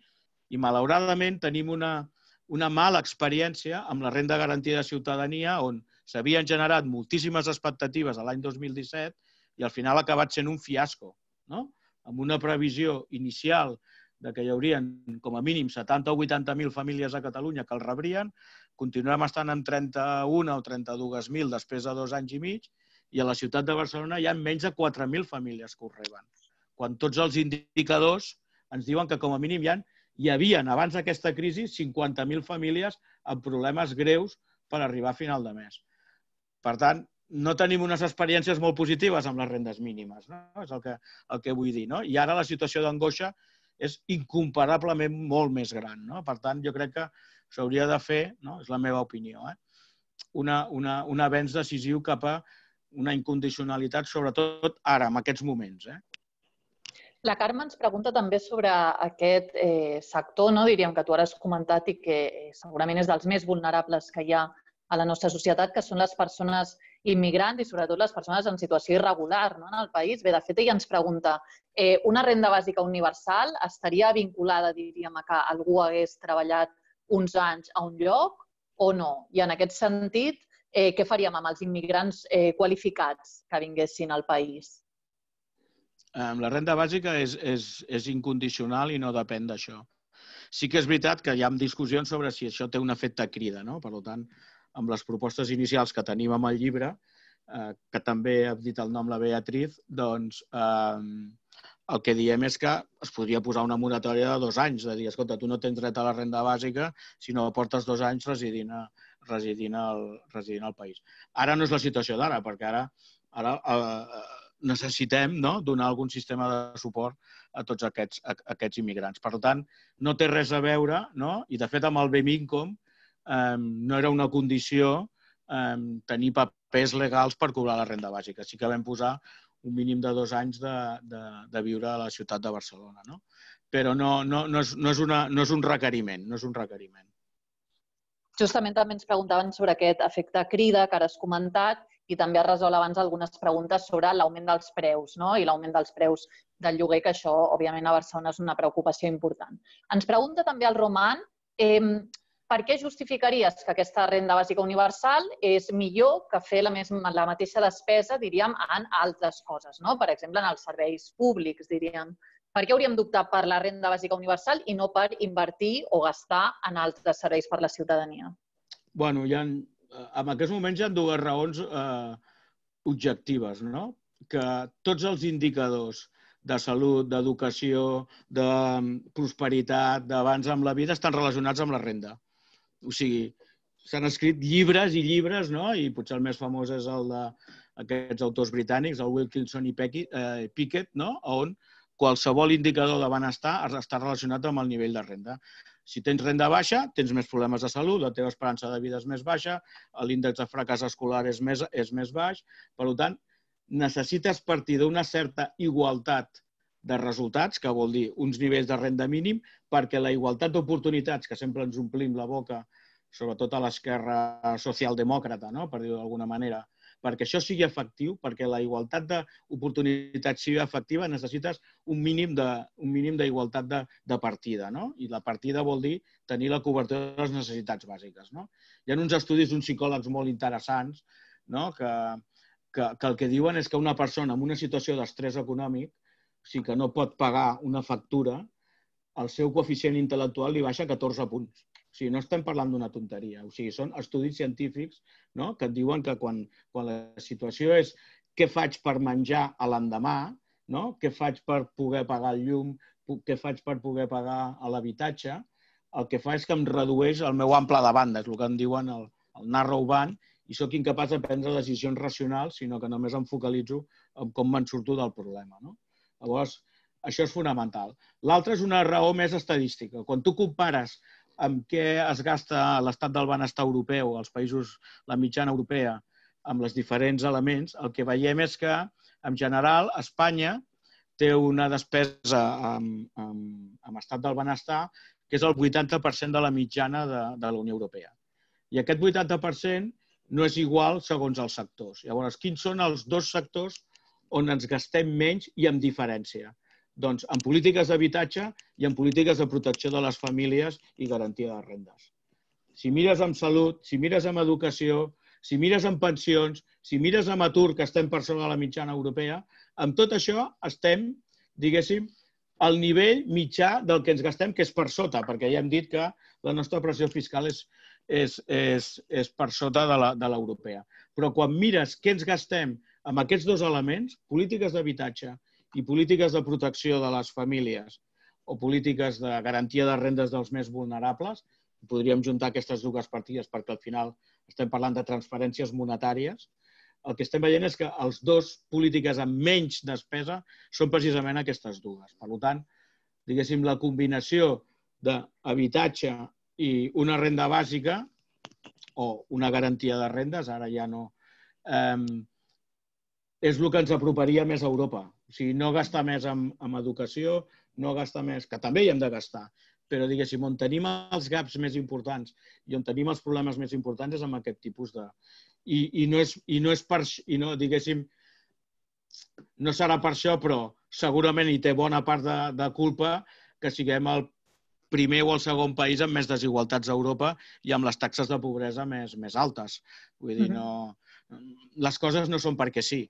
I, malauradament, tenim una mala experiència amb la renda garantida de ciutadania on s'havien generat moltíssimes expectatives l'any dos mil disset i al final ha acabat sent un fiasco, amb una previsió inicial que hi haurien com a mínim setanta o vuitanta mil famílies a Catalunya que el rebrien, continuem estant en trenta-una o trenta-dues mil després de dos anys i mig i a la ciutat de Barcelona hi ha menys de quatre mil famílies que ho reben, quan tots els indicadors ens diuen que com a mínim hi havia, abans d'aquesta crisi, cinquanta mil famílies amb problemes greus per arribar a final de mes. Per tant, no tenim unes experiències molt positives amb les rendes mínimes, és el que vull dir. I ara la situació d'angoixa és incomparablement molt més gran. Per tant, jo crec que s'hauria de fer, és la meva opinió, un avenç decisiu cap a una incondicionalitat, sobretot ara, en aquests moments. La Carme ens pregunta també sobre aquest sector, diríem que tu ara has comentat i que segurament és dels més vulnerables que hi ha a la nostra societat, que són les persones immigrants i sobretot les persones en situació irregular en el país. Bé, de fet, ella ens pregunta, una renda bàsica universal estaria vinculada, diríem, a que algú hagués treballat uns anys a un lloc o no? I en aquest sentit, què faríem amb els immigrants qualificats que vinguessin al país? La renda bàsica és incondicional i no depèn d'això. Sí que és veritat que hi ha discussions sobre si això té un efecte crida. Per tant, amb les propostes inicials que tenim amb el llibre, que també ha dit el nom la Beatriz, doncs el que diem és que es podria posar una moratòria de dos anys, de dir, escolta, tu no tens dret a la renda bàsica si no portes dos anys residint al país. Ara no és la situació d'ara, perquè ara necessitem donar algun sistema de suport a tots aquests immigrants. Per tant, no té res a veure, i de fet amb el BEMINCOM no era una condició tenir papers legals per cobrar la renda bàsica. Sí que vam posar un mínim de dos anys de viure a la ciutat de Barcelona. Però no és un requeriment, no és un requeriment. Justament també ens preguntaven sobre aquest efecte crida que ara has comentat i també has resolt abans algunes preguntes sobre l'augment dels preus i l'augment dels preus del lloguer, que això, òbviament, a Barcelona és una preocupació important. Ens pregunta també el Roman per què justificaries que aquesta renda bàsica universal és millor que fer la mateixa despesa, diríem, en altres coses, no? Per exemple, en els serveis públics, diríem. Per què hauríem d'optar per la renda bàsica universal i no per invertir o gastar en altres serveis per a la ciutadania? Bueno, hi ha, en aquests moments hi ha dues raons eh, objectives, no? Que tots els indicadors de salut, d'educació, de prosperitat, d'avanç amb la vida estan relacionats amb la renda. O sigui, s'han escrit llibres i llibres, no? I potser el més famós és el d'aquests autors britànics, el Wilkinson i Pickett, no? On qualsevol indicador de benestar està relacionat amb el nivell de renda. Si tens renda baixa, tens més problemes de salut, la teva esperança de vida és més baixa, l'índex de fracàs escolar és més, és més baix. Per tant, necessites partir d'una certa igualtat de resultats, que vol dir uns nivells de renda mínim, perquè la igualtat d'oportunitats, que sempre ens omplim la boca, sobretot a l'esquerra socialdemòcrata, no? Per dir-ho d'alguna manera, perquè això sigui efectiu, perquè la igualtat d'oportunitats sigui efectiva, necessites un mínim d'igualtat de, de partida, no? I la partida vol dir tenir la cobertura de les necessitats bàsiques, no? Hi ha uns estudis d'uns psicòlegs molt interessants, no? que, que, que el que diuen és que una persona en una situació d'estrès econòmic, o sigui que no pot pagar una factura, el seu coeficient intel·lectual li baixa catorze punts. O sigui, no estem parlant d'una tonteria. O sigui, són estudis científics, no? Que et diuen que quan, quan la situació és què faig per menjar a l'endemà, no? Què faig per poder pagar el llum, què faig per poder pagar l'habitatge, el que fa és que em redueix el meu ample de banda, és el que en diuen el, el narrow band, i sóc incapaç de prendre decisions racionals, sinó que només em focalitzo en com me'n surto del problema, no? Llavors, això és fonamental. L'altra és una raó més estadística. Quan tu compares amb què es gasta l'estat del benestar europeu, als països, la mitjana europea, amb els diferents elements, el que veiem és que, en general, Espanya té una despesa amb, amb, amb estat del benestar que és el vuitanta per cent de la mitjana de, de la Unió Europea. I aquest vuitanta per cent no és igual segons els sectors. Llavors, quins són els dos sectors on ens gastem menys i amb diferència? Doncs en polítiques d'habitatge i en polítiques de protecció de les famílies i garantia de rendes. Si mires amb salut, si mires amb educació, si mires amb pensions, si mires amb atur, que estem per sobre de la mitjana europea, amb tot això estem, diguéssim, al nivell mitjà del que ens gastem, que és per sota, perquè ja hem dit que la nostra pressió fiscal és, és, és, és per sota de l'europea. Però quan mires què ens gastem amb aquests dos elements, polítiques d'habitatge i polítiques de protecció de les famílies o polítiques de garantia de rendes dels més vulnerables, podríem juntar aquestes dues partides perquè al final estem parlant de transferències monetàries, el que estem veient és que els dos polítiques amb menys despesa són precisament aquestes dues. Per tant, diguéssim, la combinació d'habitatge i una renda bàsica o una garantia de rendes, ara ja no, eh, és el que ens aproparia més a Europa. O sigui, no gastar més en, en educació, no gastar més, que també hi hem de gastar, però, diguéssim, on tenim els gaps més importants i on tenim els problemes més importants és amb aquest tipus de... I, i, no, és, i no és per... I no, diguéssim, no serà per això, però segurament hi té bona part de, de culpa que siguem el primer o el segon país amb més desigualtats a Europa i amb les taxes de pobresa més, més altes. Vull dir, no... Les coses no són perquè sí.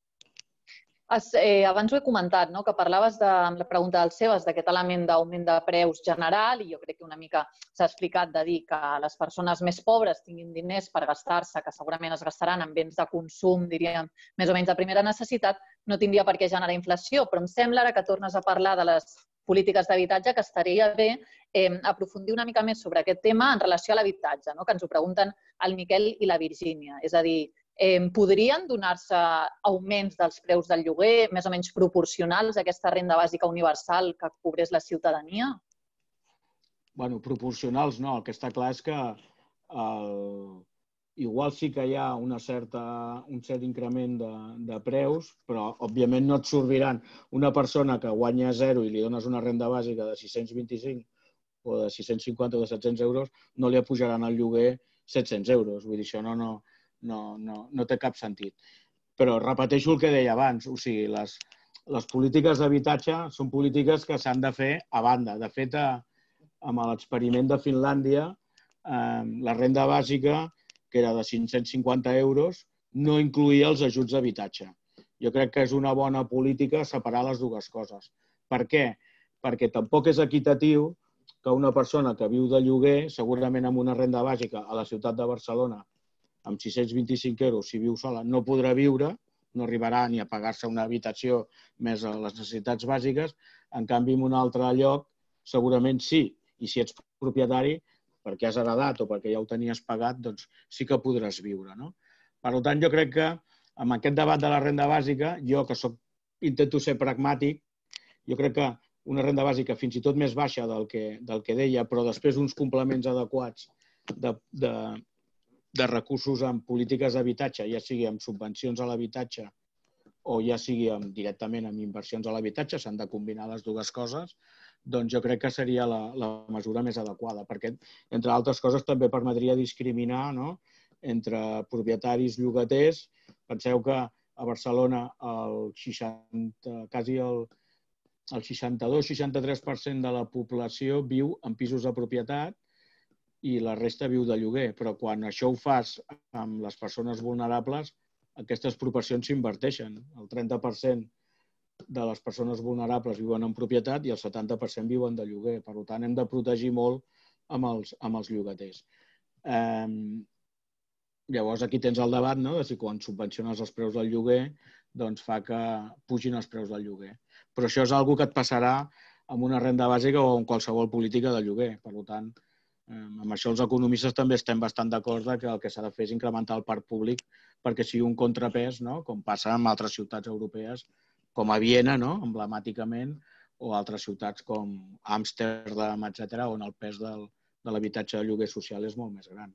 Eh, abans ho he comentat, no? Que parlaves de, amb la pregunta del Sebas d'aquest element d'augment de preus general i jo crec que una mica s'ha explicat de dir que les persones més pobres tinguin diners per gastar-se, que segurament es gastaran en béns de consum, diríem, més o menys de primera necessitat, no tindria per què generar inflació. Però em sembla ara que tornes a parlar de les polítiques d'habitatge que estaria bé eh, aprofundir una mica més sobre aquest tema en relació a l'habitatge, no? Que ens ho pregunten el Miquel i la Virgínia. És a dir, Eh, podrien donar-se augments dels preus del lloguer més o menys proporcionals a aquesta renda bàsica universal que cobreix la ciutadania? Bueno, proporcionals no. El que està clar és que el... igual sí que hi ha una certa, un cert increment de, de preus, però òbviament no et sorbiran una persona que guanya zero i li dones una renda bàsica de sis-cents vint-i-cinc o de sis-cents cinquanta o de set-cents euros, no li pujaran al lloguer set-cents euros. Vull dir, això no... no No, no, no té cap sentit. Però repeteixo el que deia abans, o sigui, les, les polítiques d'habitatge són polítiques que s'han de fer a banda. De fet, amb l'experiment de Finlàndia, la renda bàsica, que era de cinc-cents cinquanta euros, no incloïa els ajuts d'habitatge. Jo crec que és una bona política separar les dues coses. Per què? Perquè tampoc és equitatiu que una persona que viu de lloguer, segurament amb una renda bàsica a la ciutat de Barcelona, amb sis-cents vint-i-cinc euros, si viu sola, no podrà viure, no arribarà ni a pagar-se una habitació més a les necessitats bàsiques. En canvi, en un altre lloc, segurament sí. I si ets propietari, perquè has heredat o perquè ja ho tenies pagat, doncs sí que podràs viure. Per tant, jo crec que amb aquest debat de la renda bàsica, jo que soc, intento ser pragmàtic, jo crec que una renda bàsica fins i tot més baixa del que, del que deia, però després uns complements adequats de, de, de recursos en polítiques d'habitatge, ja sigui amb subvencions a l'habitatge o ja sigui amb, directament amb inversions a l'habitatge, s'han de combinar les dues coses, doncs jo crec que seria la, la mesura més adequada, perquè, entre altres coses, també permetria discriminar, no?, entre propietaris llogaters. Penseu que a Barcelona el seixanta, quasi el, el seixanta-dos seixanta-tres per cent de la població viu en pisos de propietat i la resta viu de lloguer. Però quan això ho fas amb les persones vulnerables, aquestes proporcions s'inverteixen. El trenta per cent de les persones vulnerables viuen en propietat i el setanta per cent viuen de lloguer. Per tant, hem de protegir molt amb els, amb els llogaters. Eh, llavors, aquí tens el debat, no?, de si quan subvenciones els preus del lloguer doncs fa que pugin els preus del lloguer. Però això és una cosa que et passarà amb una renda bàsica o amb qualsevol política de lloguer. Per tant, amb això els economistes també estem bastant d'acord que el que s'ha de fer és incrementar el parc públic perquè sigui un contrapès, no?, com passa en altres ciutats europees, com a Viena, no?, emblemàticament, o altres ciutats com Amsterdam, etcètera, on el pes del, de l'habitatge de lloguer social és molt més gran.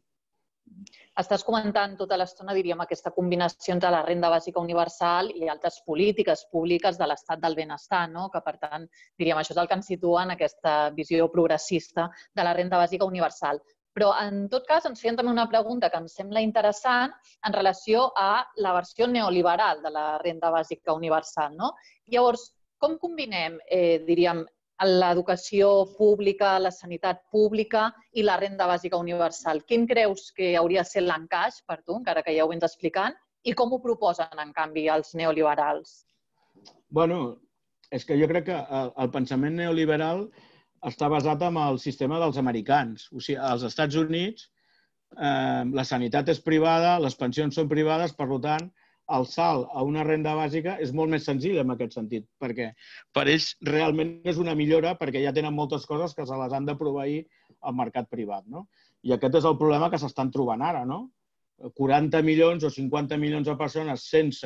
Estàs comentant tota l'estona, diríem, aquesta combinació entre la renda bàsica universal i altres polítiques públiques de l'estat del benestar, no?, que, per tant, diríem, això és el que ens situa en aquesta visió progressista de la renda bàsica universal. Però, en tot cas, ens fèiem també una pregunta que em sembla interessant en relació a la versió neoliberal de la renda bàsica universal, no? Llavors, com combinem, eh, diríem, l'educació pública, la sanitat pública i la renda bàsica universal? Quin creus que hauria de ser l'encaix per tu, encara que ja ho vens explicant, i com ho proposen, en canvi, els neoliberals? Bueno, és que jo crec que el pensament neoliberal està basat en el sistema dels americans. O sigui, als Estats Units eh, la sanitat és privada, les pensions són privades, per tant, el salt a una renda bàsica és molt més senzill en aquest sentit, perquè per ells realment és una millora perquè ja tenen moltes coses que se les han de proveir al mercat privat, no? I aquest és el problema que s'estan trobant ara, no? quaranta milions o cinquanta milions de persones sense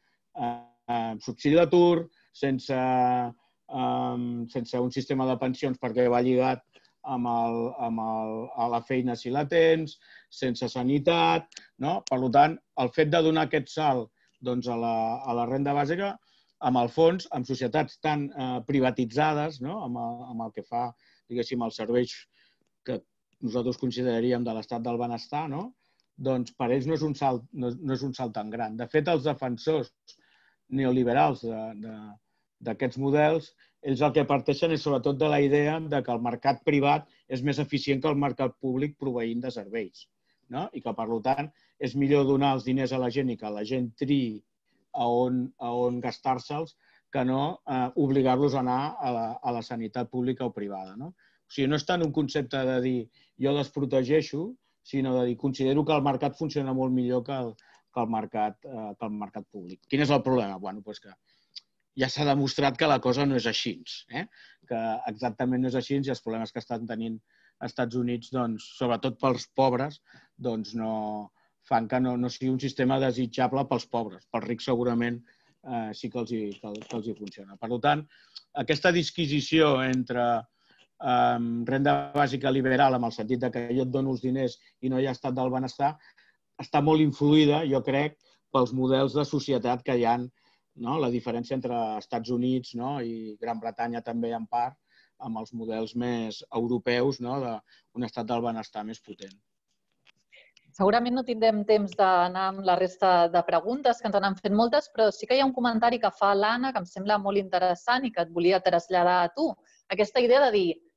eh, subsidi d'atur, sense, eh, sense un sistema de pensions perquè va lligat amb, el, amb el, a la feina si la tens, sense sanitat, no? Per tant, el fet de donar aquest salt doncs, a, la, a la renda bàsica, amb el fons, amb societats tan eh, privatitzades, no? amb, el, amb el que fa, diguéssim, els serveis que nosaltres consideraríem de l'estat del benestar, no? Doncs per ells no és, un salt, no, no és un salt tan gran. De fet, els defensors neoliberals d'aquests models, ells el que parteixen és sobretot de la idea de que el mercat privat és més eficient que el mercat públic proveint de serveis, no? I que, per tant, és millor donar els diners a la gent i que la gent triï a on, a on gastar-se'ls que no eh, obligar-los a anar a la, a la sanitat pública o privada, no? O sigui, no és tant un concepte de dir jo les protegeixo, sinó de dir considero que el mercat funciona molt millor que el, que el, mercat, eh, que el mercat públic. Quin és el problema? Bueno, doncs que ja s'ha demostrat que la cosa no és així, eh? Que exactament no és així i els problemes que estan tenint als Estats Units, doncs, sobretot pels pobres, doncs no, fan que no, no sigui un sistema desitjable pels pobres. Pels rics segurament eh, sí que els, hi, que, que els hi funciona. Per tant, aquesta disquisició entre eh, renda bàsica liberal, amb el sentit de que jo et dono els diners i no hi ha estat del benestar, està molt influïda, jo crec, pels models de societat que hi ha, no? La diferència entre Estats Units, no? I Gran Bretanya també en part, amb els models més europeus, no? D'un estat del benestar més potent. Segurament no tindrem temps d'anar amb la resta de preguntes, que ens n'han fet moltes, però sí que hi ha un comentari que fa l'Anna que em sembla molt interessant i que et volia traslladar a tu. Aquesta idea de dir,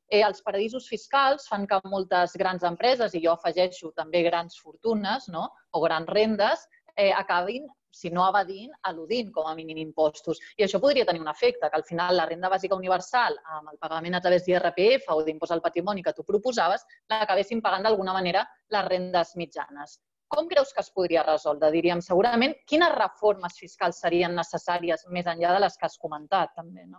els paradisos fiscals fan que moltes grans empreses, i jo afegeixo també grans fortunes o grans rendes, acabin, si no evadint, eludint com a mínim impostos. I això podria tenir un efecte, que al final la renda bàsica universal, amb el pagament a través d'I R P F o d'impost al patrimoni que tu proposaves, l'acabessin pagant d'alguna manera les rendes mitjanes. Com creus que es podria resoldre? Diríem, segurament, quines reformes fiscals serien necessàries més enllà de les que has comentat, també, no?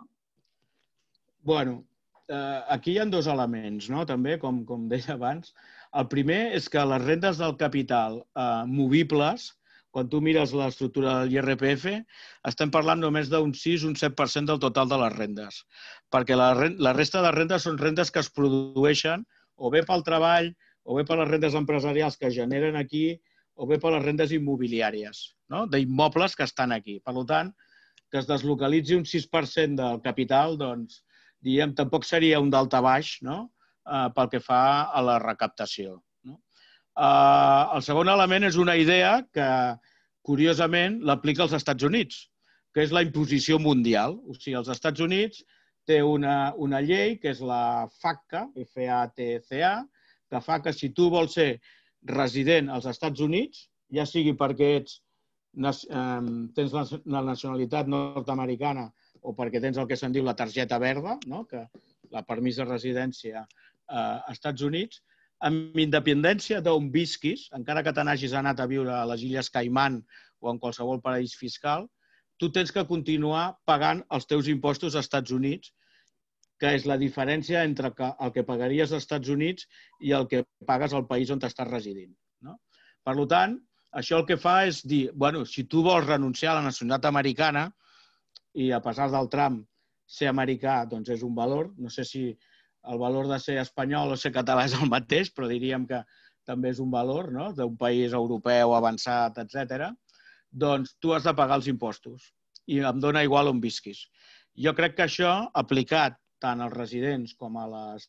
Bueno, aquí hi ha dos elements, també, com deia abans. El primer és que les rendes del capital movibles, quan tu mires l'estructura de l'I R P F, estem parlant només d'un sis o un set per cent del total de les rendes, perquè la resta de rendes són rendes que es produeixen o bé pel treball, o bé per les rendes empresarials que es generen aquí, o bé per les rendes immobiliàries, d'immobles que estan aquí. Per tant, que es deslocalitzi un sis per cent del capital, doncs, diguem, tampoc seria un daltabaix pel que fa a la recaptació. El segon element és una idea que, curiosament, l'aplica als Estats Units, que és la imposició mundial. O sigui, els Estats Units té una llei, que és la FATCA, F A T C A, que fa que si tu vols ser resident als Estats Units, ja sigui perquè tens la nacionalitat nord-americana o perquè tens el que se'n diu la targeta verda, la permís de residència als Estats Units, amb independència d'on visquis, encara que te n'hagis anat a viure a les Illes Caiman o en qualsevol paradís fiscal, tu tens que continuar pagant els teus impostos als Estats Units, que és la diferència entre el que pagaries als Estats Units i el que pagues al país on estàs residint. Per tant, això el que fa és dir, bueno, si tu vols renunciar a la nacionalitat americana i a pesar del Trump ser americà doncs és un valor, no sé si el valor de ser espanyol o ser català és el mateix, però diríem que també és un valor d'un país europeu avançat, etcètera, doncs tu has de pagar els impostos i em dona igual on visquis. Jo crec que això, aplicat tant als residents com a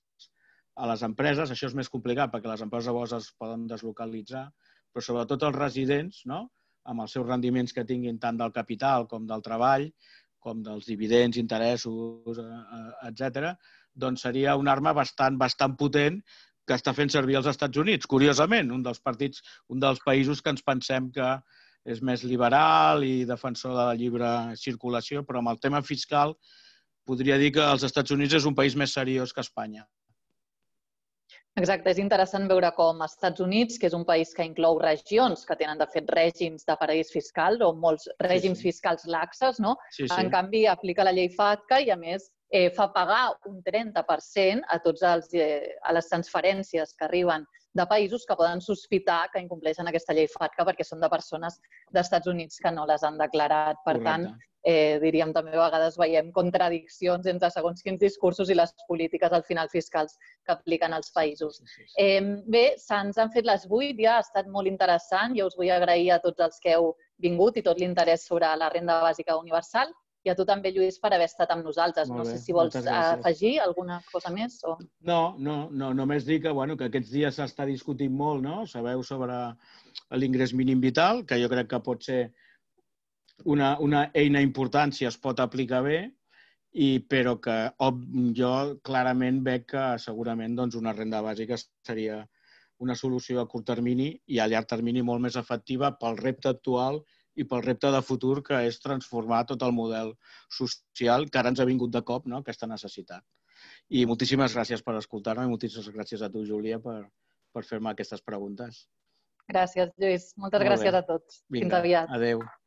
les empreses, això és més complicat perquè les empreses llavors es poden deslocalitzar, però sobretot els residents, amb els seus rendiments que tinguin tant del capital com del treball, com dels dividends, interessos, etcètera, doncs seria una arma bastant, bastant potent que està fent servir els Estats Units. Curiosament, un dels partits, un dels països que ens pensem que és més liberal i defensor de la lliure circulació, però amb el tema fiscal podria dir que els Estats Units és un país més seriós que Espanya. Exacte, és interessant veure com als Estats Units, que és un país que inclou regions que tenen, de fet, règims de paradís fiscal o molts règims fiscals laxes, en canvi aplica la llei FATCA i, a més, fa pagar un trenta per cent a totes les transferències que arriben de països que poden sospitar que incompleixen aquesta llei FATCA perquè són de persones d'Estats Units que no les han declarat. Per tant, diríem també a vegades veiem contradiccions entre segons quins discursos i les polítiques al final fiscals que apliquen els països. Bé, se'ns han fet les vuit, ja ha estat molt interessant. Jo us vull agrair a tots els que heu vingut i tot l'interès sobre la renda bàsica universal. I a tu també, Lluís, per haver estat amb nosaltres. No sé si vols afegir alguna cosa més. No, no, només dir que aquests dies s'està discutint molt, sabeu, sobre l'ingrés mínim vital, que jo crec que pot ser una eina important si es pot aplicar bé, però que jo clarament veig que segurament una renda bàsica seria una solució a curt termini i a llarg termini molt més efectiva pel repte actual i pel repte de futur, que és transformar tot el model social que ara ens ha vingut de cop, aquesta necessitat. I moltíssimes gràcies per escoltar-me i moltíssimes gràcies a tu, Júlia, per fer-me aquestes preguntes. Gràcies, Lluís. Moltes gràcies a tots. Fins aviat. Adéu.